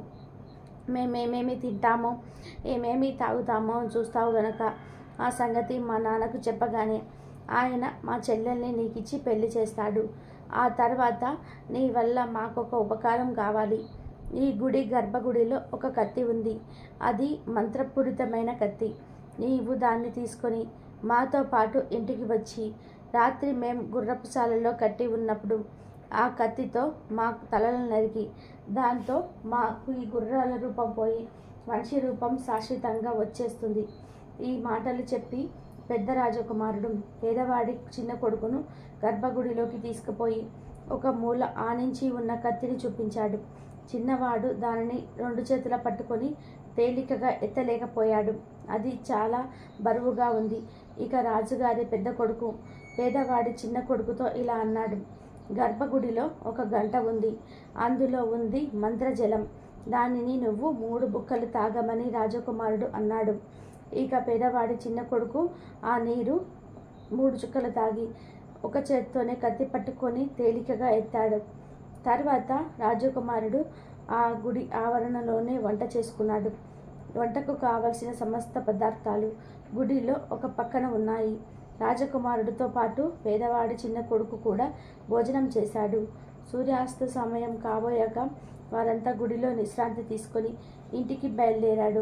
మేమేమేమి తింటామో ఏమేమి తాగుతామో చూస్తావు గనక ఆ సంగతి మా నాన్నకు చెప్పగానే ఆయన మా చెల్లెల్ని నీకిచ్చి పెళ్లి చేస్తాడు. ఆ తర్వాత నీ వల్ల మాకొక ఉపకారం కావాలి. ఈ గుడి గర్భగుడిలో ఒక కత్తి ఉంది. అది మంత్రపూరితమైన కత్తి. నీవు దాన్ని తీసుకొని మాతో పాటు ఇంటికి వచ్చి రాత్రి మేము గుర్రపుశాలలో కట్టి ఉన్నప్పుడు ఆ కత్తితో మా తలలను నరికి దాంతో మాకు ఈ గుర్రాల రూపం పోయి మనిషి రూపం శాశ్వతంగా వచ్చేస్తుంది. ఈ మాటలు చెప్పి పెద్ద రాజకుమారుడు పేదవాడి చిన్న కొడుకును గర్భగుడిలోకి తీసుకుపోయి ఒక మూల ఆనించి ఉన్న కత్తిని చూపించాడు. చిన్నవాడు దానిని రెండు చేతుల పట్టుకొని తేలికగా ఎత్తలేకపోయాడు. అది చాలా బరువుగా ఉంది. ఇక రాజుగారి పెద్ద కొడుకు పేదవాడి చిన్న కొడుకుతో ఇలా అన్నాడు, గర్భగుడిలో ఒక గంట ఉంది. అందులో ఉంది మంత్రజలం. దానిని నువ్వు మూడు బుక్కలు తాగమని రాజకుమారుడు అన్నాడు. ఇక పేదవాడి చిన్న కొడుకు ఆ నీరు మూడు చుక్కలు తాగి ఒక చేత్తోనే కత్తి పట్టుకొని తేలికగా ఎత్తాడు. తర్వాత రాజకుమారుడు ఆ గుడి ఆవరణలోనే వంట చేసుకున్నాడు. వంటకు కావలసిన సమస్త పదార్థాలు గుడిలో ఒక పక్కన ఉన్నాయి. రాజకుమారుడితో పాటు పేదవాడి చిన్న కొడుకు కూడా భోజనం చేశాడు. సూర్యాస్త సమయం కాబోయాక వారంతా గుడిలో విశ్రాంతి తీసుకొని ఇంటికి బయలుదేరాడు.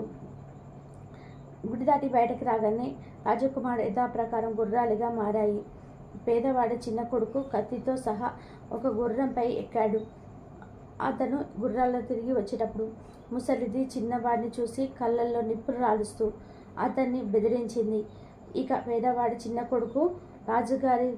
గుడి దాటి బయటకు రాగానే రాజకుమారుడు యథాప్రకారం గుర్రాలుగా మారాయి. పేదవాడి చిన్న కొడుకు కత్తితో సహా ఒక గుర్రంపై ఎక్కాడు. అతను గుర్రాల్లో తిరిగి వచ్చేటప్పుడు ముసలిది చిన్నవాడిని చూసి కళ్ళల్లో నిప్పులు రాలుస్తూ అతన్ని బెదిరించింది. ఇక పేదవాడి చిన్న కొడుకు రాజుగారి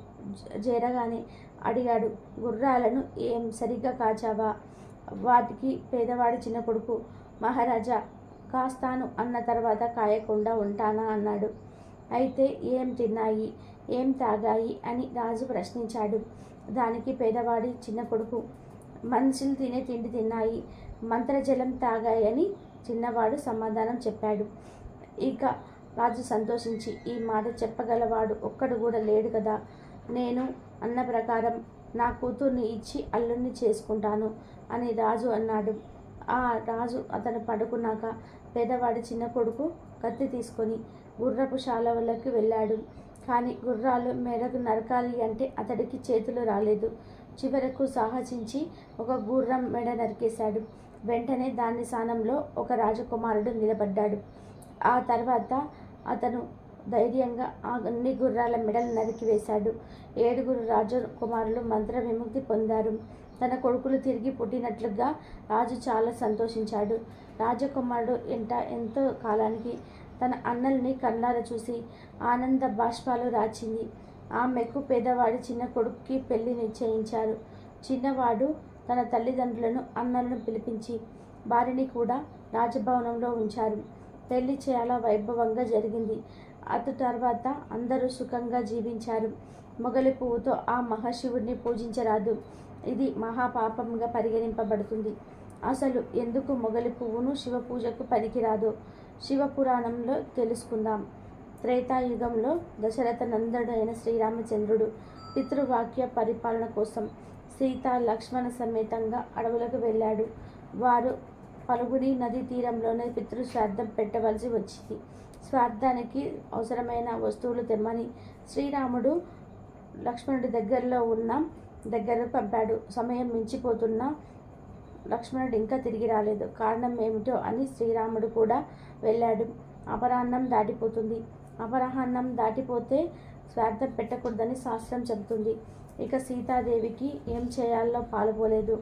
చేరగానే అడిగాడు, గుర్రాలను ఏం సరిగ్గా కాచావా? వాటికి పేదవాడి చిన్న కొడుకు, మహారాజా కాస్తాను అన్న తర్వాత కాయకుండా ఉంటానా అన్నాడు. అయితే ఏం తిన్నాయి, ఏం తాగాయి అని రాజు ప్రశ్నించాడు. దానికి పేదవాడి చిన్న కొడుకు, మనుషులు తినే తిండి తిన్నాయి, మంత్రజలం తాగాయని చిన్నవాడు సమాధానం చెప్పాడు. ఇక రాజు సంతోషించి, ఈ మాట చెప్పగలవాడు ఒక్కడు కూడా లేడు కదా, నేను అన్న ప్రకారం నా కూతుర్ని ఇచ్చి అల్లుణ్ణి చేసుకుంటాను అని రాజు అన్నాడు. ఆ రాజు అతను పడుకున్నాక పేదవాడి చిన్న కొడుకు కత్తి తీసుకొని గుర్రపు శాలవలోకి వెళ్ళాడు. కానీ గుర్రాలు మెడకు నరకాలి అంటే అతడికి చేతులు రాలేదు. చివరకు సాహసించి ఒక గుర్రం మెడ నరికేశాడు. వెంటనే దాని స్థానంలో ఒక రాజకుమారుడు నిలబడ్డాడు. ఆ తర్వాత అతను ధైర్యంగా ఆ అన్ని గుర్రాల మెడలు నరికివేశాడు. ఏడుగురు రాజకుమారులు మంత్ర విముక్తి పొందారు. తన కొడుకులు తిరిగి పుట్టినట్లుగా రాజు చాలా సంతోషించాడు. రాజకుమారుడు ఎంట ఎంతో కాలానికి తన అన్నల్ని కళ్ళారా చూసి ఆనంద బాష్పాలు రాచింది. ఆమెకు పేదవాడి చిన్న కొడుకుకి పెళ్లి నిశ్చయించారు. చిన్నవాడు తన తల్లిదండ్రులను అన్నలను పిలిపించి భార్యని కూడా రాజభవనంలో ఉంచారు. పెళ్లి చాలా వైభవంగా జరిగింది. అటు తర్వాత అందరూ సుఖంగా జీవించారు. మొగలి పువ్వుతో ఆ మహాశివుడిని పూజించరాదు, ఇది మహాపాపంగా పరిగణింపబడుతుంది. అసలు ఎందుకు మొగలి పువ్వును శివ పూజకు పనికిరాదో శివపురాణంలో తెలుసుకుందాం. త్రేతాయుగంలో దశరథ నందనుడైన శ్రీరామచంద్రుడు పితృవాక్య పరిపాలన కోసం సీత లక్ష్మణ సమేతంగా అడవులకు వెళ్ళాడు. వారు పలుగుని నదీ తీరంలోనే పితృశ్రాద్ధం పెట్టవలసి వచ్చింది. శ్రాద్ధానికి అవసరమైన వస్తువులు తెమ్మని శ్రీరాముడు లక్ష్మణుడి దగ్గరలో ఉన్న దగ్గరకు పంపాడు. సమయం మించిపోతున్న లక్ష్మణుడు ఇంకా తిరిగి రాలేదు. కారణం ఏమిటో అని శ్రీరాముడు కూడా వెళ్ళాడు. అపరాహ్నం దాటిపోతుంది. అపరాహ్నం దాటిపోతే శ్రాద్ధం పెట్టకూడదని శాస్త్రం చెబుతుంది. ఇక సీతాదేవికి ఏం చేయాలో పాలుపోలేదు.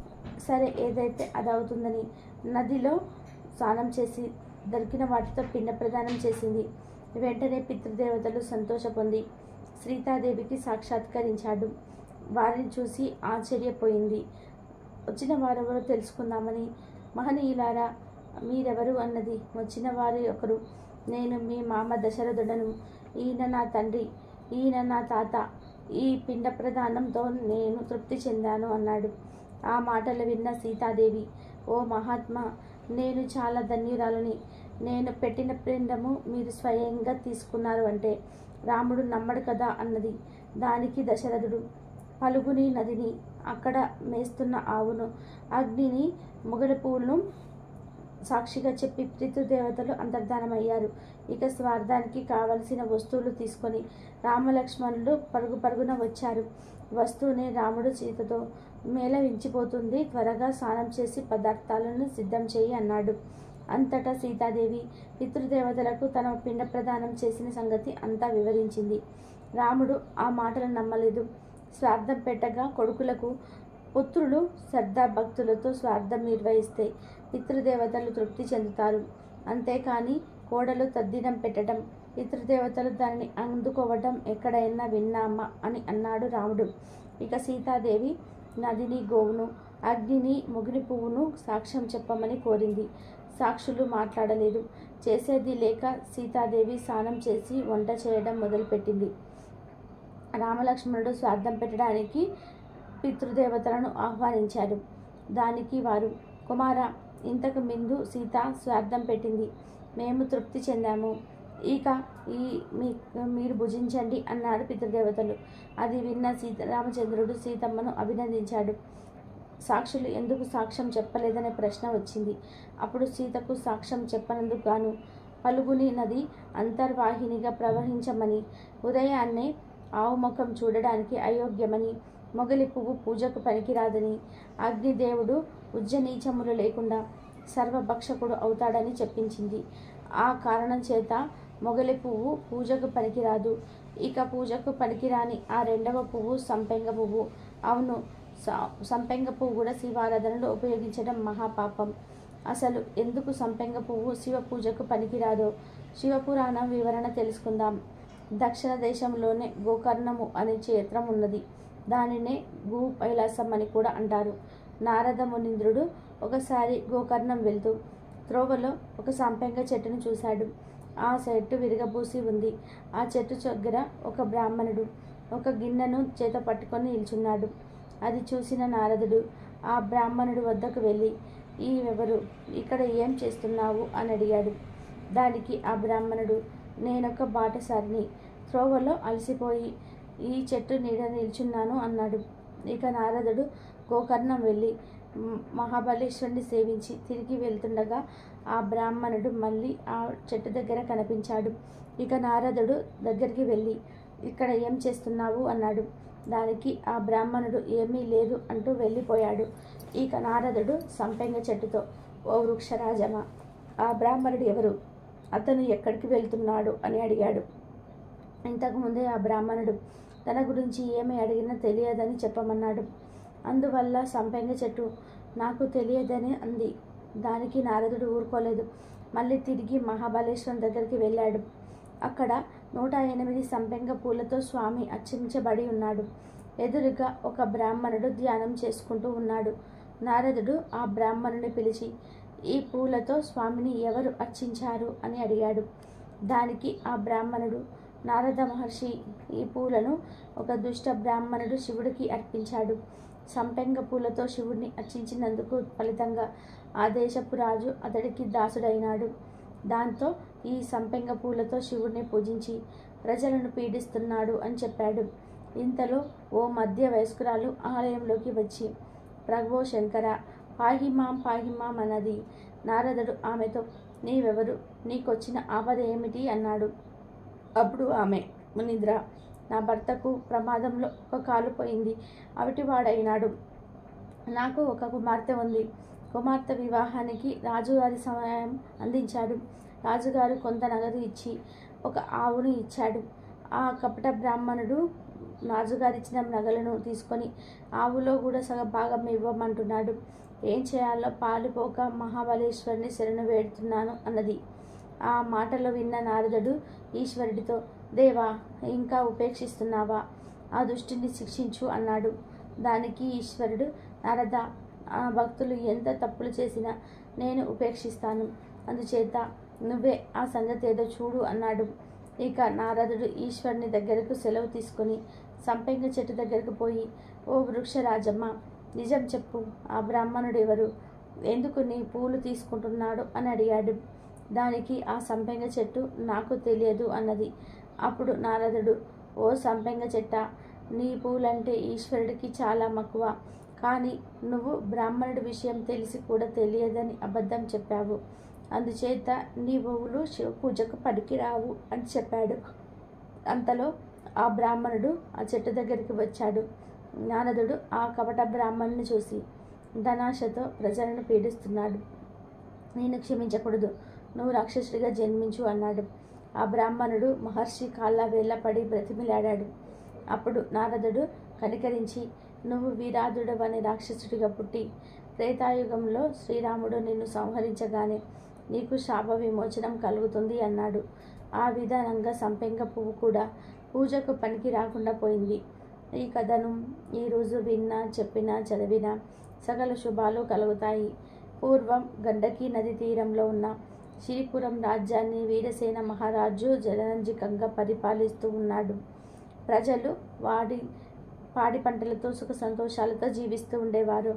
సరే ఏదైతే అదవుతుందని నదిలో స్నానం చేసి దొరికిన వాటితో పిండ ప్రదానం చేసింది. వెంటనే పితృదేవతలు సంతోష పొంది సీతాదేవికి సాక్షాత్కరించాడు. వారిని చూసి ఆశ్చర్యపోయింది. వచ్చిన వారెవరో తెలుసుకుందామని, మహనీయులారా మీరెవరు అన్నది. వచ్చిన వారి ఒకరు, నేను మీ మామ దశరథుడను, ఈయన నా తండ్రి, ఈయన నా తాత, ఈ పిండ ప్రదానంతో నేను తృప్తి చెందాను అన్నాడు. ఆ మాటలు విన్న సీతాదేవి, ఓ మహాత్మా, నేను చాలా ధన్యురాలని. నేను పెట్టిన పిండము మీరు స్వయంగా తీసుకున్నారు అంటే రాముడు నమ్మడు కదా అన్నది. దానికి దశరథుడు, పలుగుని నదిని, అక్కడ మేస్తున్న ఆవును, అగ్నిని, మొగలి పువ్వులను సాక్షిగా చెప్పి పితృదేవతలు అంతర్ధానమయ్యారు. ఇక స్వార్థానికి కావలసిన వస్తువులు తీసుకొని రామలక్ష్మణులు పరుగు పరుగున వచ్చారు. వస్తూనే రాముడు సీతతో, మేళవించిపోతుంది, త్వరగా స్నానం చేసి పదార్థాలను సిద్ధం చేయి అన్నాడు. అంతటా సీతాదేవి పితృదేవతలకు తన పిండ ప్రదానం చేసిన సంగతి అంతా వివరించింది. రాముడు ఆ మాటలు నమ్మలేదు. స్వార్థం పెట్టగా కొడుకులకు పుత్రులు శ్రద్ధాభక్తులతో స్వార్థం నిర్వహిస్తే పితృదేవతలు తృప్తి చెందుతారు. అంతేకాని కోడలు తద్దినం పెట్టడం, పితృదేవతలు దానిని అందుకోవటం ఎక్కడైనా విన్నామా అని అన్నాడు రాముడు. ఇక సీతాదేవి నదిని, గోవును, అగ్నిని, మొగిలి పువ్వును సాక్ష్యం చెప్పమని కోరింది. సాక్షులు మాట్లాడలేదు. చేసేది లేక సీతాదేవి స్నానం చేసి వంట చేయడం మొదలుపెట్టింది. రామలక్ష్మణుడు స్వార్థం పెట్టడానికి పితృదేవతలను ఆహ్వానించాడు. దానికి వారు, కుమార, ఇంతకు ముందు సీత స్వార్థం పెట్టింది, మేము తృప్తి చెందాము, ఇక ఈ మీ మీరు భుజించండి అన్నాడు పితృదేవతలు. అది విన్న సీత రామచంద్రుడు సీతమ్మను అభినందించాడు. సాక్షులు ఎందుకు సాక్ష్యం చెప్పలేదనే ప్రశ్న వచ్చింది. అప్పుడు సీతకు సాక్ష్యం చెప్పనందుకు గాను పలుగుని నది అంతర్వాహినిగా ప్రవహించమని, ఉదయాన్నే ఆవు ముఖం చూడడానికి అయోగ్యమని, మొగలి పువ్వు పూజకు పనికిరాదని, అగ్నిదేవుడు ఉజ్జనీచములు లేకుండా సర్వభక్షకుడు అవుతాడని చెప్పించింది. ఆ కారణం చేత మొగలి పువ్వు పూజకు పనికిరాదు. ఇక పూజకు పనికిరాని ఆ రెండవ పువ్వు సంపెంగ పువ్వు. అవును, సంపెంగ పువ్వు కూడా శివారాధనలో ఉపయోగించడం మహాపాపం. అసలు ఎందుకు సంపెంగ పువ్వు శివ పూజకు పనికిరాదో శివపురాణం వివరణ తెలుసుకుందాం. దక్షిణ దేశంలోనే గోకర్ణము అనే క్షేత్రం ఉన్నది. దానినే భూ కైలాసం అని కూడా అంటారు. నారద మునీంద్రుడు ఒకసారి గోకర్ణం వెళ్తూ త్రోవలో ఒక సంపెంగ చెట్టును చూశాడు. ఆ చెట్టు విరగబూసి ఉంది. ఆ చెట్టు దగ్గర ఒక బ్రాహ్మణుడు ఒక గిన్నెను చేత పట్టుకొని నిల్చున్నాడు. అది చూసిన నారదుడు ఆ బ్రాహ్మణుడి వద్దకు వెళ్ళి, ఈ ఎవరు, ఇక్కడ ఏం చేస్తున్నావు అని అడిగాడు. దానికి ఆ బ్రాహ్మణుడు, నేనొక బాటసారిని, త్రోవలో అలసిపోయి ఈ చెట్టు నీడ నిల్చున్నాను అన్నాడు. ఇక నారదుడు గోకర్ణం వెళ్ళి మహాబలేశ్వరుని సేవించి తిరిగి వెళ్తుండగా ఆ బ్రాహ్మణుడు మళ్ళీ ఆ చెట్టు దగ్గర కనిపించాడు. ఇక నారదుడు దగ్గరికి వెళ్ళి, ఇక్కడ ఏం చేస్తున్నావు అన్నాడు. దానికి ఆ బ్రాహ్మణుడు ఏమీ లేదు అంటూ వెళ్ళిపోయాడు. ఇక నారదుడు సంపెంగ చెట్టుతో, ఓ వృక్షరాజమా, ఆ బ్రాహ్మణుడు ఎవరు, అతను ఎక్కడికి వెళ్తున్నాడు అని అడిగాడు. ఇంతకుముందే ఆ బ్రాహ్మణుడు తన గురించి ఏమి అడిగినా తెలియదని చెప్పమన్నాడు. అందువల్ల సంపెంగ చెట్టు నాకు తెలియదని అంది. దానికి నారదుడు ఊరుకోలేదు. మళ్ళీ తిరిగి మహాబలేశ్వరం దగ్గరికి వెళ్ళాడు. అక్కడ నూట ఎనిమిది సంపెంగ పూలతో స్వామి అర్చించబడి ఉన్నాడు. ఎదురుగా ఒక బ్రాహ్మణుడు ధ్యానం చేసుకుంటూ ఉన్నాడు. నారదుడు ఆ బ్రాహ్మణుని పిలిచి, ఈ పూలతో స్వామిని ఎవరు అర్చించారు అని అడిగాడు. దానికి ఆ బ్రాహ్మణుడు, నారద మహర్షి ఈ పూలను ఒక దుష్ట బ్రాహ్మణుడు శివుడికి అర్పించాడు. సంపెంగ పూలతో శివుడిని అర్చించినందుకు ఫలితంగా ఆ దేశపు రాజు అతడికి దాసుడైనాడు. దాంతో ఈ సంపెంగ పూలతో శివుడిని పూజించి ప్రజలను పీడిస్తున్నాడు అని చెప్పాడు. ఇంతలో ఓ మధ్య వయస్కురాలు ఆలయంలోకి వచ్చి, ప్రభువో శంకర, పాహిమాం పాహిమాం అన్నది. నారదుడు ఆమెతో, నీవెవరు, నీకొచ్చిన ఆపద ఏమిటి అన్నాడు. అప్పుడు ఆమె, మునీంద్ర, నా భర్తకు ప్రమాదంలో ఒక కాలు పోయింది, అవిటివాడైనాడు. నాకు ఒక కుమార్తె ఉంది. కుమార్తె వివాహానికి రాజుగారి సమయం అందించాడు. రాజుగారు కొంత నగదు ఇచ్చి ఒక ఆవును ఇచ్చాడు. ఆ కపట బ్రాహ్మణుడు రాజుగారు ఇచ్చిన నగలను తీసుకొని ఆవులో కూడా సగ భాగం ఇవ్వమంటున్నాడు. ఏం చేయాలో పాలుపోక మహాబలేశ్వరుని శరణు వేడుతున్నాను అన్నది. ఆ మాటలు విన్న నారదుడు ఈశ్వరుడితో, దేవా, ఇంకా ఉపేక్షిస్తున్నావా, ఆ దుష్టిని శిక్షించు అన్నాడు. దానికి ఈశ్వరుడు, నారద, ఆ భక్తులు ఎంత తప్పులు చేసినా నేను ఉపేక్షిస్తాను, అందుచేత నువ్వే ఆ సంగతి ఏదో చూడు అన్నాడు. ఇక నారదుడు ఈశ్వరుని దగ్గరకు సెలవు తీసుకుని సంపెంగ చెట్టు దగ్గరకు పోయి, ఓ వృక్షరాజమ్మ, నిజం చెప్పు, ఆ బ్రాహ్మణుడు ఎవరు, ఎందుకు నీ పూలు తీసుకుంటున్నాడు అని అడిగాడు. దానికి ఆ సంపెంగ చెట్టు నాకు తెలియదు అన్నది. అప్పుడు నారదుడు, ఓ సంపెంగ చెట్ట, నీ పూలంటే ఈశ్వరుడికి చాలా మక్కువ, కానీ నువ్వు బ్రాహ్మణుడి విషయం తెలిసి కూడా తెలియదని అబద్ధం చెప్పావు, అందుచేత నీ పువ్వులు శివ పూజకు పనికిరావు అని చెప్పాడు. అంతలో ఆ బ్రాహ్మణుడు ఆ చెట్టు దగ్గరికి వచ్చాడు. నారదుడు ఆ కపట బ్రాహ్మణుని చూసి, ధనాశతో ప్రజలను పీడిస్తున్నాడు, నేను క్షమించకూడదు, నువ్వు రాక్షసుడిగా జన్మించు అన్నాడు. ఆ బ్రాహ్మణుడు మహర్షి కాళ్ళ వేళ్ళ పడి బ్రతిమిలాడాడు. అప్పుడు నారదుడు కనికరించి, నువ్వు వీరాధుడవనే రాక్షసుడిగా పుట్టి త్రేతాయుగంలో శ్రీరాముడు నిన్ను సంహరించగానే నీకు శాప విమోచనం కలుగుతుంది అన్నాడు. ఆ విధానంగా సంపెంగ పువ్వు కూడా పూజకు పనికి రాకుండా పోయింది. ఈ కథను ఈరోజు విన్నా, చెప్పినా, చదివినా సకల శుభాలు కలుగుతాయి. పూర్వం గండకీ నది తీరంలో ఉన్న సిరిపురం రాజ్యాన్ని వీరసేన మహారాజు జనరంజకంగా పరిపాలిస్తూ ఉన్నాడు. ప్రజలు వాడి పాడి పంటలతో సుఖ సంతోషాలతో జీవిస్తూ ఉండేవారు.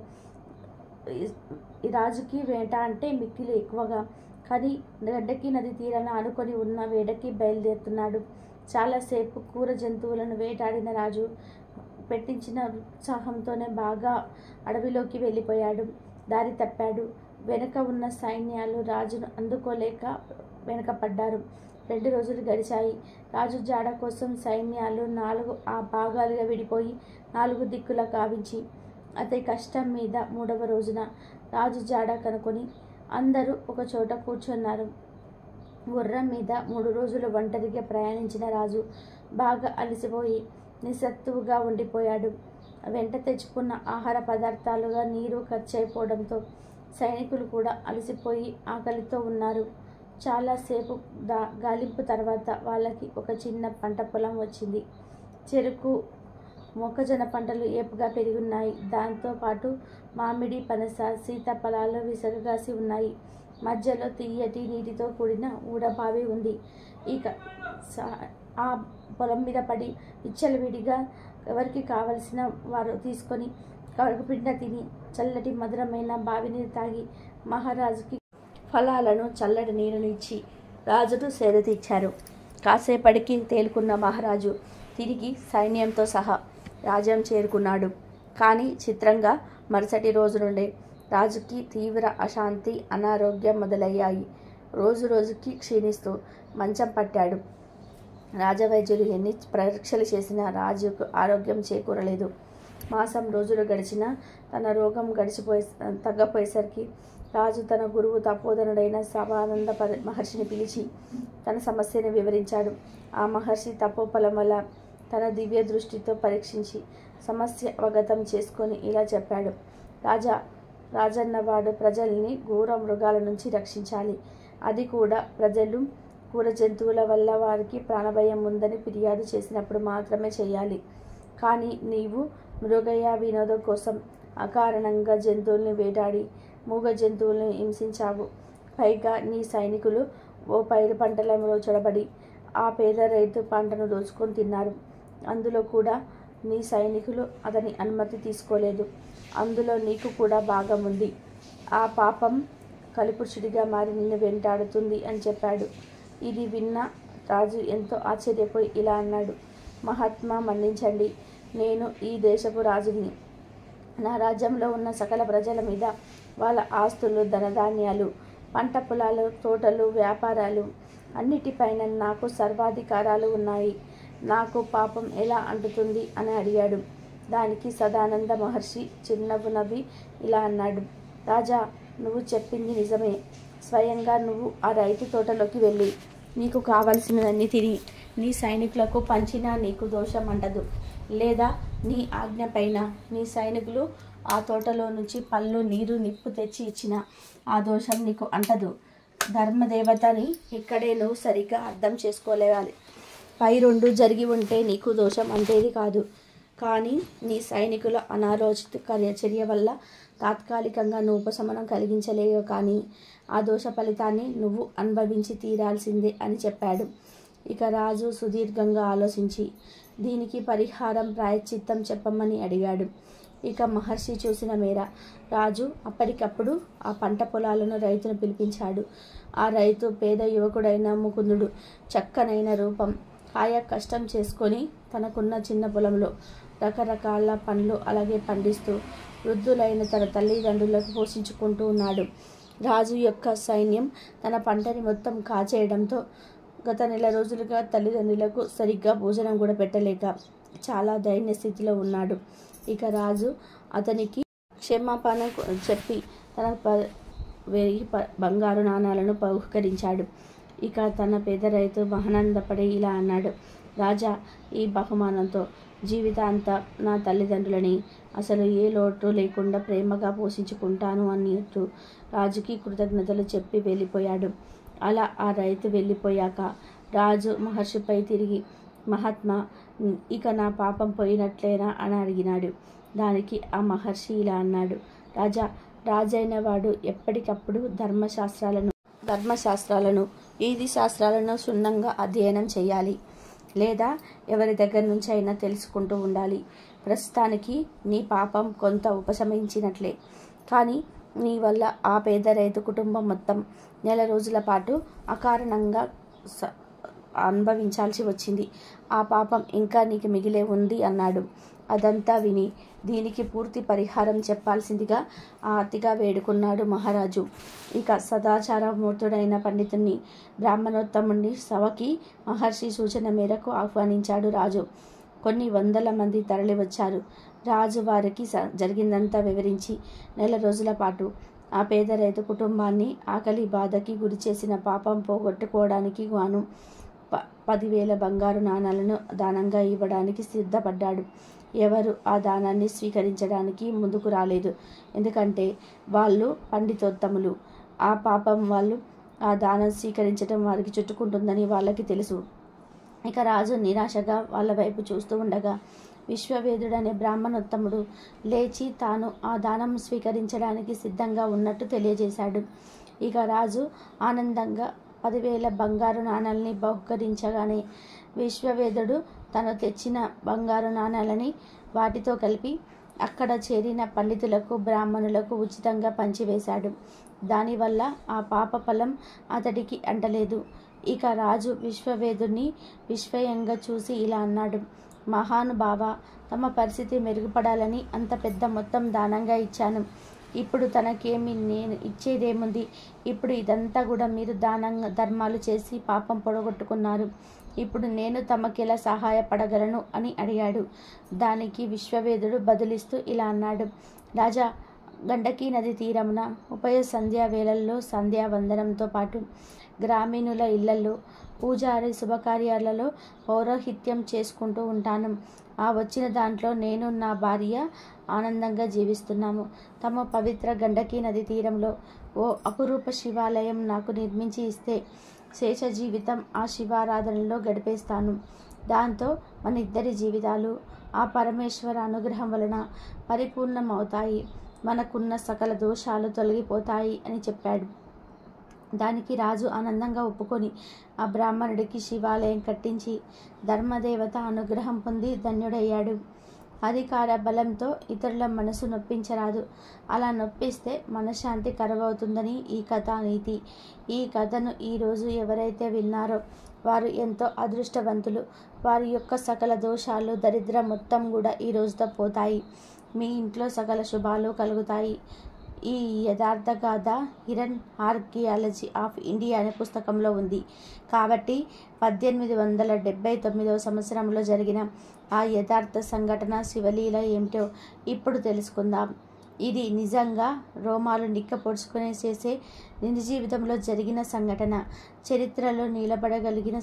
ఈ రాజుకి వేట అంటే మిక్కిలి ఎక్కువగా. కానీ గడ్డకి నది తీరాన ఆనుకొని ఉన్న వేటకి బయలుదేరుతున్నాడు. చాలాసేపు క్రూర జంతువులను వేటాడిన రాజు పెట్టించిన ఉత్సాహంతోనే బాగా అడవిలోకి వెళ్ళిపోయాడు. దారి తప్పాడు. వెనుక ఉన్న సైన్యాలు రాజును అందుకోలేక వెనకపడ్డారు. రెండు రోజులు గడిచాయి. రాజు జాడ కోసం సైన్యాలు నాలుగు ఆ భాగాలుగా విడిపోయి నాలుగు దిక్కుల గావించి అతి కష్టం మీద మూడవ రోజున రాజు జాడ కనుకొని అందరూ ఒక చోట కూర్చున్నారు. గుర్రం మీద మూడు రోజులు ఒంటరిగా ప్రయాణించిన రాజు బాగా అలసిపోయి నిస్సత్తువుగా ఉండిపోయాడు. వెంట తెచ్చుకున్న ఆహార పదార్థాలుగా నీరు ఖర్చయిపోవడంతో సైనికులు కూడా అలసిపోయి ఆకలితో ఉన్నారు. చాలాసేపు దా గాలింపు తర్వాత వాళ్ళకి ఒక చిన్న పంట పొలం వచ్చింది. చెరుకు, మొక్కజొన్న పంటలు ఏపుగా పెరిగున్నాయి. దాంతోపాటు మామిడి, పనస, సీతాఫలాలు విసగగాసి ఉన్నాయి. మధ్యలో తీయటి నీటితో కూడిన ఊడబావి ఉంది. ఇక ఆ పొలం మీద పడి విచ్చలవిడిగా ఎవరికి కావలసిన వారు తీసుకొని కడుపు పిండ తిని చల్లటి మధురమైన బావి నీరు తాగి మహారాజుకి ఫలాలను చల్లటి నీరును ఇచ్చి రాజును సేద తీర్చారు. కాసేపటికి తేలుకున్న మహారాజు తిరిగి సైన్యంతో సహా రాజ్యం చేరుకున్నాడు. కానీ చిత్రంగా మరుసటి రోజు నుండే రాజుకి తీవ్ర అశాంతి, అనారోగ్యం మొదలయ్యాయి. రోజు రోజుకి క్షీణిస్తూ మంచం పట్టాడు. రాజవైద్యులు ఎన్ని పరీక్షలు చేసినా రాజుకు ఆరోగ్యం చేకూరలేదు. మాసం రోజులు గడిచినా తన రోగం గడిచిపోయే తగ్గపోయేసరికి రాజు తన గురువు తపోధనుడైన సభానంద మహర్షిని పిలిచి తన సమస్యను వివరించాడు. ఆ మహర్షి తపోఫలం వల్ల తన దివ్య దృష్టితో పరీక్షించి సమస్య అవగతం చేసుకొని ఇలా చెప్పాడు. రాజా, రాజన్నవాడు ప్రజల్ని ఘోర మృగాల నుంచి రక్షించాలి. అది కూడా ప్రజలు క్రూర జంతువుల వల్ల వారికి ప్రాణభయం ఉందని ఫిర్యాదు చేసినప్పుడు మాత్రమే చేయాలి. కానీ నీవు మృగయ వినోదం కోసం అకారణంగా జంతువుల్ని వేటాడి మూగ జంతువులను హింసించావు. పైగా నీ సైనికులు ఓ పైరు పంటలలో చొరబడి ఆ పేద రైతు పంటను దోచుకొని తిన్నారు. అందులో కూడా నీ సైనికులు అతని అనుమతి తీసుకోలేదు. అందులో నీకు కూడా భాగం ఉంది. ఆ పాపం కలిపురుషుడిగా మారి నిన్ను వెంటాడుతుంది అని చెప్పాడు. ఇది విన్న రాజు ఎంతో ఆశ్చర్యపోయి ఇలా అన్నాడు. మహాత్మా, మన్నించండి. నేను ఈ దేశపు రాజుని. నా రాజ్యంలో ఉన్న సకల ప్రజల మీద, వాళ్ళ ఆస్తులు, ధనధాన్యాలు, పంట పొలాలు, తోటలు, వ్యాపారాలు అన్నిటిపైన నాకు సర్వాధికారాలు ఉన్నాయి. నాకు పాపం ఎలా అంటుతుంది అని అడిగాడు. దానికి సదానంద మహర్షి చిరునవ్వు నవ్వి ఇలా అన్నాడు. రాజా, నువ్వు చెప్పింది నిజమే. స్వయంగా నువ్వు ఆ రైతు తోటలోకి వెళ్ళి నీకు కావలసినవన్నీ తిని నీ సైనికులకు పంచినా నీకు దోషం అంటదు. లేదా నీ ఆజ్ఞ పైన నీ సైనికులు ఆ తోటలో నుంచి పళ్ళు, నీరు, నిప్పు తెచ్చి ఇచ్చిన ఆ దోషం నీకు అంటదు. ధర్మదేవతని ఇక్కడే నువ్వు సరిగ్గా అర్థం చేసుకోలేవాలి. పై రెండు జరిగి ఉంటే నీకు దోషం అంటేది కాదు. కానీ నీ సైనికుల అనాలోచిత కార్యచర్య వల్ల తాత్కాలికంగా నువ్వు ఉపశమనం కలిగించలేవు. కానీ ఆ దోష ఫలితాన్ని నువ్వు అనుభవించి తీరాల్సిందే అని చెప్పాడు. ఇక రాజు సుదీర్ఘంగా ఆలోచించి దీనికి పరిహారం, ప్రాయశ్చిత్తం చెప్పమని అడిగాడు. ఇక మహర్షి చూసిన మేర రాజు అప్పటికప్పుడు ఆ పంట పొలాలను రైతును పిలిపించాడు. ఆ రైతు పేద యువకుడైన ముకుందుడు. చక్కనైన రూపం, కాయ కష్టం చేసుకొని తనకున్న చిన్న పొలంలో రకరకాల పండ్లు అలాగే పండిస్తూ వృద్ధులైన తన తల్లిదండ్రులకు పోషించుకుంటూ ఉన్నాడు. రాజు యొక్క సైన్యం తన పంటని మొత్తం కాచేయడంతో గత నెల రోజులుగా తల్లిదండ్రులకు సరిగ్గా భోజనం కూడా పెట్టలేక చాలా దైన్య స్థితిలో ఉన్నాడు. ఇక రాజు అతనికి క్షమాపణ చెప్పి తన ప వెయ్యి ప బంగారు నాణాలను బహుకరించాడు. ఇక తన పేద రైతు మహానందపడి ఇలా అన్నాడు. రాజా, ఈ బహుమానంతో జీవితాంతా నా తల్లిదండ్రులని అసలు ఏ లోటు లేకుండా ప్రేమగా పోషించుకుంటాను అన్నట్టు రాజుకి కృతజ్ఞతలు చెప్పి వెళ్ళిపోయాడు. అలా ఆ రైతు వెళ్ళిపోయాక రాజు మహర్షిపై తిరిగి, మహాత్మా, ఇక నా పాపం పోయినట్లేనా అని అడిగినాడు. దానికి ఆ మహర్షి ఇలా అన్నాడు. రాజా, రాజైన వాడు ఎప్పటికప్పుడు ధర్మశాస్త్రాలను ధర్మశాస్త్రాలను వీధి శాస్త్రాలను క్షుణ్ణంగా అధ్యయనం చేయాలి. లేదా ఎవరి దగ్గర నుంచి అయినా తెలుసుకుంటూ ఉండాలి. ప్రస్తుతానికి నీ పాపం కొంత ఉపశమించినట్లే. కానీ నీ వల్ల ఆ పేద రైతు కుటుంబం మొత్తం నెల రోజుల పాటు అకారణంగా స అనుభవించాల్సి వచ్చింది. ఆ పాపం ఇంకా నీకు మిగిలే ఉంది అన్నాడు. అదంతా విని దీనికి పూర్తి పరిహారం చెప్పాల్సిందిగా ఆర్తిగా వేడుకున్నాడు మహారాజు. ఇక సదాచారమూర్తుడైన పండితుణ్ణి బ్రాహ్మణోత్తముణ్ణి సభకి మహర్షి సూచన మేరకు ఆహ్వానించాడు రాజు. కొన్ని వందల మంది తరలి వచ్చారు. రాజు వారికి జరిగిందంతా వివరించి నెల రోజుల పాటు ఆ పేద రైతు కుటుంబాన్ని ఆకలి బాధకి గురి చేసిన పాపం పోగొట్టుకోవడానికి గాను ప పదివేల బంగారు నాణాలను దానంగా ఇవ్వడానికి సిద్ధపడ్డాడు. ఎవరు ఆ దానాన్ని స్వీకరించడానికి ముందుకు రాలేదు. ఎందుకంటే వాళ్ళు పండితోత్తములు. ఆ పాపం వాళ్ళు ఆ దానం స్వీకరించడం వారికి చుట్టుకుంటుందని వాళ్ళకి తెలుసు. ఇక రాజు నిరాశగా వాళ్ళ వైపు చూస్తూ ఉండగా విశ్వవేదుడనే బ్రాహ్మణోత్తముడు లేచి తాను ఆ దానం స్వీకరించడానికి సిద్ధంగా ఉన్నట్టు తెలియజేశాడు. ఇక రాజు ఆనందంగా పదివేల బంగారు నాణాలని బహుకరించగానే విశ్వవేదుడు తను తెచ్చిన బంగారు నాణాలని వాటితో కలిపి అక్కడ చేరిన పండితులకు బ్రాహ్మణులకు ఉచితంగా పంచివేశాడు. దానివల్ల ఆ పాప ఫలం అతడికి అంటలేదు. ఇక రాజు విశ్వవేదుడిని విస్మయంగా చూసి ఇలా అన్నాడు. మహానుభావ, తమ పరిస్థితి మెరుగుపడాలని అంత పెద్ద మొత్తం దానంగా ఇచ్చాను. ఇప్పుడు తనకేమి నేను ఇచ్చేదేముంది? ఇప్పుడు ఇదంతా కూడా మీరు దానంగా ధర్మాలు చేసి పాపం పొడగొట్టుకున్నారు. ఇప్పుడు నేను తమకెలా సహాయపడగలను అని అడిగాడు. దానికి విశ్వవేదుడు బదులిస్తూ ఇలా అన్నాడు. రాజా, గండకీ నది తీరమున ఉభయ సంధ్యా వేళల్లో సంధ్యావందనంతో పాటు గ్రామీణుల ఇళ్లలో పూజారి శుభకార్యాలలో పౌరోహిత్యం చేసుకుంటూ ఉంటాను. ఆ వచ్చిన దాంట్లో నేను నా భార్య ఆనందంగా జీవిస్తున్నాము. తమ పవిత్ర గండకీ నది తీరంలో ఓ అపురూప శివాలయం నాకు నిర్మించి ఇస్తే శేష జీవితం ఆ శివారాధనలో గడిపేస్తాను. దాంతో మన ఇద్దరి జీవితాలు ఆ పరమేశ్వర అనుగ్రహం వలన పరిపూర్ణమవుతాయి. మనకున్న సకల దోషాలు తొలగిపోతాయి అని చెప్పాడు. దానికి రాజు ఆనందంగా ఒప్పుకొని ఆ బ్రాహ్మణుడికి శివాలయం కట్టించి ధర్మదేవత అనుగ్రహం పొంది ధన్యుడయ్యాడు. అధికార బలంతో ఇతరుల మనసు నొప్పించరాదు. అలా నొప్పిస్తే మనశ్శాంతి కరువవుతుందని ఈ కథా నీతి. ఈ కథను ఈరోజు ఎవరైతే విన్నారో వారు ఎంతో అదృష్టవంతులు. వారి యొక్క సకల దోషాలు దరిద్రం మొత్తం కూడా ఈ రోజుతో పోతాయి. మీ ఇంట్లో సకల శుభాలు కలుగుతాయి. ఈ యథార్థ గాథ హిడెన్ ఆర్కియాలజీ ఆఫ్ ఇండియా అనే పుస్తకంలో ఉంది. కాబట్టి పద్దెనిమిది వందల డెబ్బై తొమ్మిదవ సంవత్సరంలో జరిగిన ఆ యథార్థ సంఘటన శివలీల ఏమిటో ఇప్పుడు తెలుసుకుందాం. ఇది నిజంగా రోమాలు నిక్కపొడుచుకునే చేసే నిజ జీవితంలో జరిగిన సంఘటన, చరిత్రలో నిలబడగలిగిన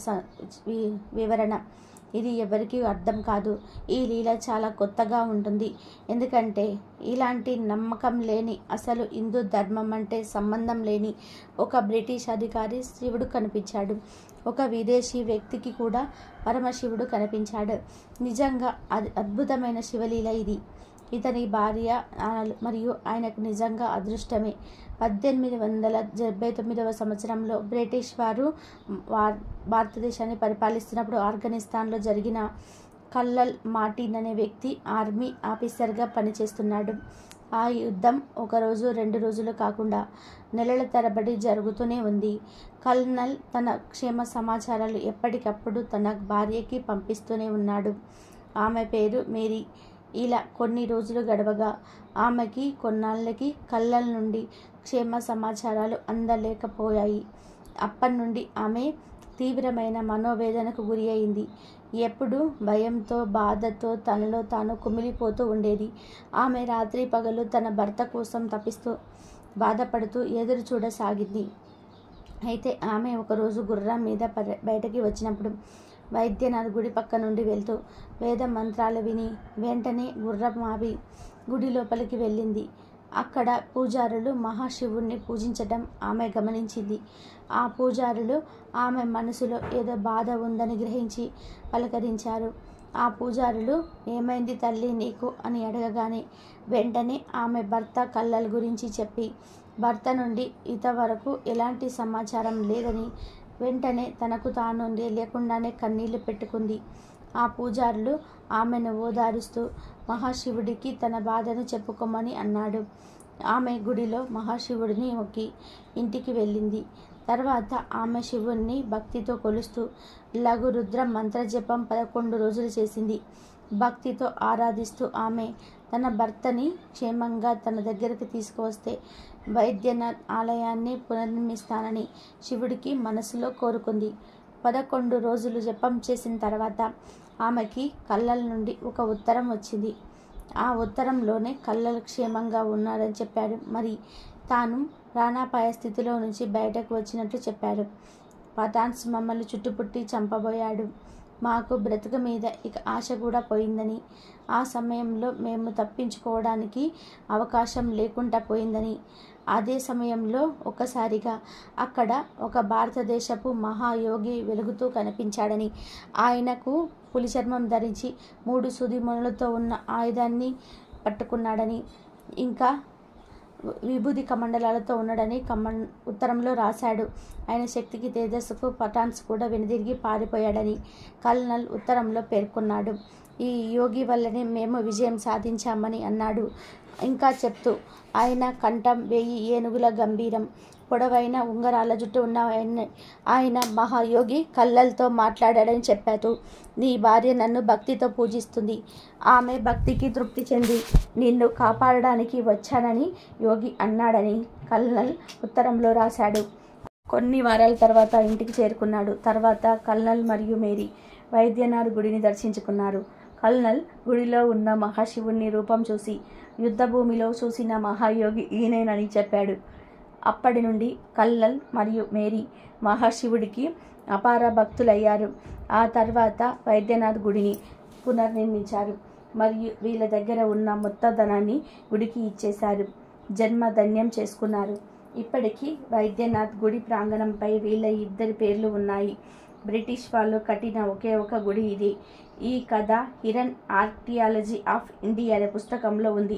వివరణ. ఇది ఎవరికీ అర్థం కాదు. ఈ లీల చాలా కొత్తగా ఉంటుంది. ఎందుకంటే ఇలాంటి నమ్మకం లేని, అసలు హిందూ ధర్మం అంటే సంబంధం లేని ఒక బ్రిటిష్ అధికారి శివుడు కనిపించాడు. ఒక విదేశీ వ్యక్తికి కూడా పరమశివుడు కనిపించాడు. నిజంగా అది అద్భుతమైన శివలీల ఇది. ఇతని భార్య మరియు ఆయనకు నిజంగా అదృష్టమే. పద్దెనిమిది వందల డెబ్బై తొమ్మిదవ సంవత్సరంలో బ్రిటిష్ వారు భారతదేశాన్ని పరిపాలిస్తున్నప్పుడు ఆఫ్ఘనిస్తాన్లో జరిగిన కల్లల్ మార్టిన్ అనే వ్యక్తి ఆర్మీ ఆఫీసర్గా పనిచేస్తున్నాడు. ఆ యుద్ధం ఒకరోజు రెండు రోజులు కాకుండా నెలల తరబడి జరుగుతూనే ఉంది. కల్నల్ తన క్షేమ సమాచారాలు ఎప్పటికప్పుడు తన భార్యకి పంపిస్తూనే ఉన్నాడు. ఆమె పేరు మేరీ. ఇలా కొన్ని రోజులు గడవగా ఆమెకి కొన్నాళ్ళకి కళ్ళ నుండి క్షేమ సమాచారాలు అందలేకపోయాయి. అప్పటి నుండి ఆమె తీవ్రమైన మనోవేదనకు గురి అయింది. ఎప్పుడు భయంతో బాధతో తనలో తాను కుమిలిపోతూ ఉండేది. ఆమె రాత్రి పగలు తన భర్త కోసం తపిస్తూ బాధపడుతూ ఎదురు చూడసాగింది. అయితే ఆమె ఒకరోజు గుర్రం మీద బయటకి వచ్చినప్పుడు వైద్యనాథ్ గుడి పక్క నుండి వెళ్తూ వేద మంత్రాలు విని వెంటనే గుర్రం ఆపి గుడి లోపలికి వెళ్ళింది. అక్కడ పూజారులు మహాశివుణ్ణి పూజించటం ఆమె గమనించింది. ఆ పూజారులు ఆమె మనసులో ఏదో బాధ ఉందని గ్రహించి పలకరించారు. ఆ పూజారులు ఏమైంది తల్లి నీకు అని అడగగానే వెంటనే ఆమె భర్త కళ్ళల గురించి చెప్పి భర్త నుండి ఇంతవరకు ఎలాంటి సమాచారం లేదని వెంటనే తనకు తాను లేకుండానే కన్నీళ్లు పెట్టుకుంది. ఆ పూజారులు ఆమెను ఓదారుస్తూ మహాశివుడికి తన బాధను చెప్పుకోమని అన్నాడు. ఆమె గుడిలో మహాశివుడిని మొక్కి ఇంటికి వెళ్ళింది. తర్వాత ఆమె శివుణ్ణి భక్తితో కొలుస్తూ లఘు రుద్ర మంత్రజపం పదకొండు రోజులు చేసింది. భక్తితో ఆరాధిస్తూ ఆమె తన భర్తని క్షేమంగా తన దగ్గరికి తీసుకువస్తే వైద్యనాథ్ ఆలయాన్ని పునర్నిర్మిస్తానని శివుడికి మనసులో కోరుకుంది. పదకొండు రోజులు జపం చేసిన తర్వాత ఆమెకి కళ్ళల నుండి ఒక ఉత్తరం వచ్చింది. ఆ ఉత్తరంలోనే కళ్ళలు క్షేమంగా ఉన్నారని చెప్పాడు. మరి తాను ప్రాణాపాయ స్థితిలో నుంచి బయటకు వచ్చినట్లు చెప్పాడు. పఠాన్స్ మమ్మల్ని చుట్టుపుట్టి చంపబోయాడు. మాకు బ్రతుకు మీద ఇక ఆశ కూడా పోయిందని, ఆ సమయంలో మేము తప్పించుకోవడానికి అవకాశం లేకుండా పోయిందని, అదే సమయంలో ఒక్కసారిగా అక్కడ ఒక భారతదేశపు మహాయోగి వెలుగుతూ కనిపించాడని, ఆయనకు పులి చర్మం ధరించి మూడు సూదిమొనలతో ఉన్న ఆయుధాన్ని పట్టుకున్నాడని, ఇంకా విభూది కమండలాలతో ఉన్నాడని కమం ఉత్తరంలో రాశాడు. ఆయన శక్తికి తేజస్సుకు పఠాన్స్ కూడా వెనుదిరిగి పారిపోయాడని కల్నల్ ఉత్తరంలో పేర్కొన్నాడు. ఈ యోగి వల్లనే మేము విజయం సాధించామని అన్నాడు. ఇంకా చెప్తూ ఆయన కంఠం వెయ్యి ఏనుగుల గంభీరం, పొడవైన ఉంగరాల జుట్టు ఉన్న ఆయన ఆయన మహాయోగి కళ్ళలతో మాట్లాడాడని చెప్పారు. నీ భార్య నన్ను భక్తితో పూజిస్తుంది. ఆమె భక్తికి తృప్తి చెంది నిన్ను కాపాడడానికి వచ్చానని యోగి అన్నాడని కల్నల్ ఉత్తరంలో రాశాడు. కొన్ని వారాల తర్వాత ఇంటికి చేరుకున్నాడు. తర్వాత కల్నల్ మరియు మేరీ వైద్యనాథ్ గుడిని దర్శించుకున్నారు. కల్నల్ గుడిలో ఉన్న మహాశివుని రూపం చూసి యుద్ధభూమిలో చూసిన మహాయోగి ఈయనేనని చెప్పాడు. అప్పటి నుండి కల్నల్ మరియు మేరీ మహాశివుడికి అపార భక్తులయ్యారు. ఆ తర్వాత వైద్యనాథ్ గుడిని పునర్నిర్మించారు మరియు వీళ్ళ దగ్గర ఉన్న మొత్తం ధనాన్ని గుడికి ఇచ్చేశారు. జన్మ ధన్యం చేసుకున్నారు. ఇప్పటికీ వైద్యనాథ్ గుడి ప్రాంగణంపై వీళ్ళ ఇద్దరి పేర్లు ఉన్నాయి. బ్రిటిష్ వాళ్ళు కట్టిన ఒకే ఒక గుడి ఇది. ఈ కథ హిరన్ ఆర్కియాలజీ ఆఫ్ ఇండియా అనే పుస్తకంలో ఉంది.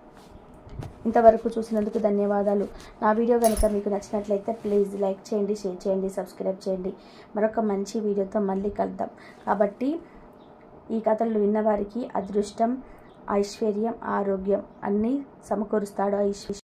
ఇంతవరకు చూసినందుకు ధన్యవాదాలు. నా వీడియో కనుక మీకు నచ్చినట్లయితే ప్లీజ్ లైక్ చేయండి, షేర్ చేయండి, సబ్స్క్రైబ్ చేయండి. మరొక మంచి వీడియోతో మళ్ళీ కలుద్దాం. కాబట్టి ఈ కథలు విన్నవారికి అదృష్టం, ఐశ్వర్యం, ఆరోగ్యం అన్నీ సమకూరుస్తాడు. ఐశ్వర్యం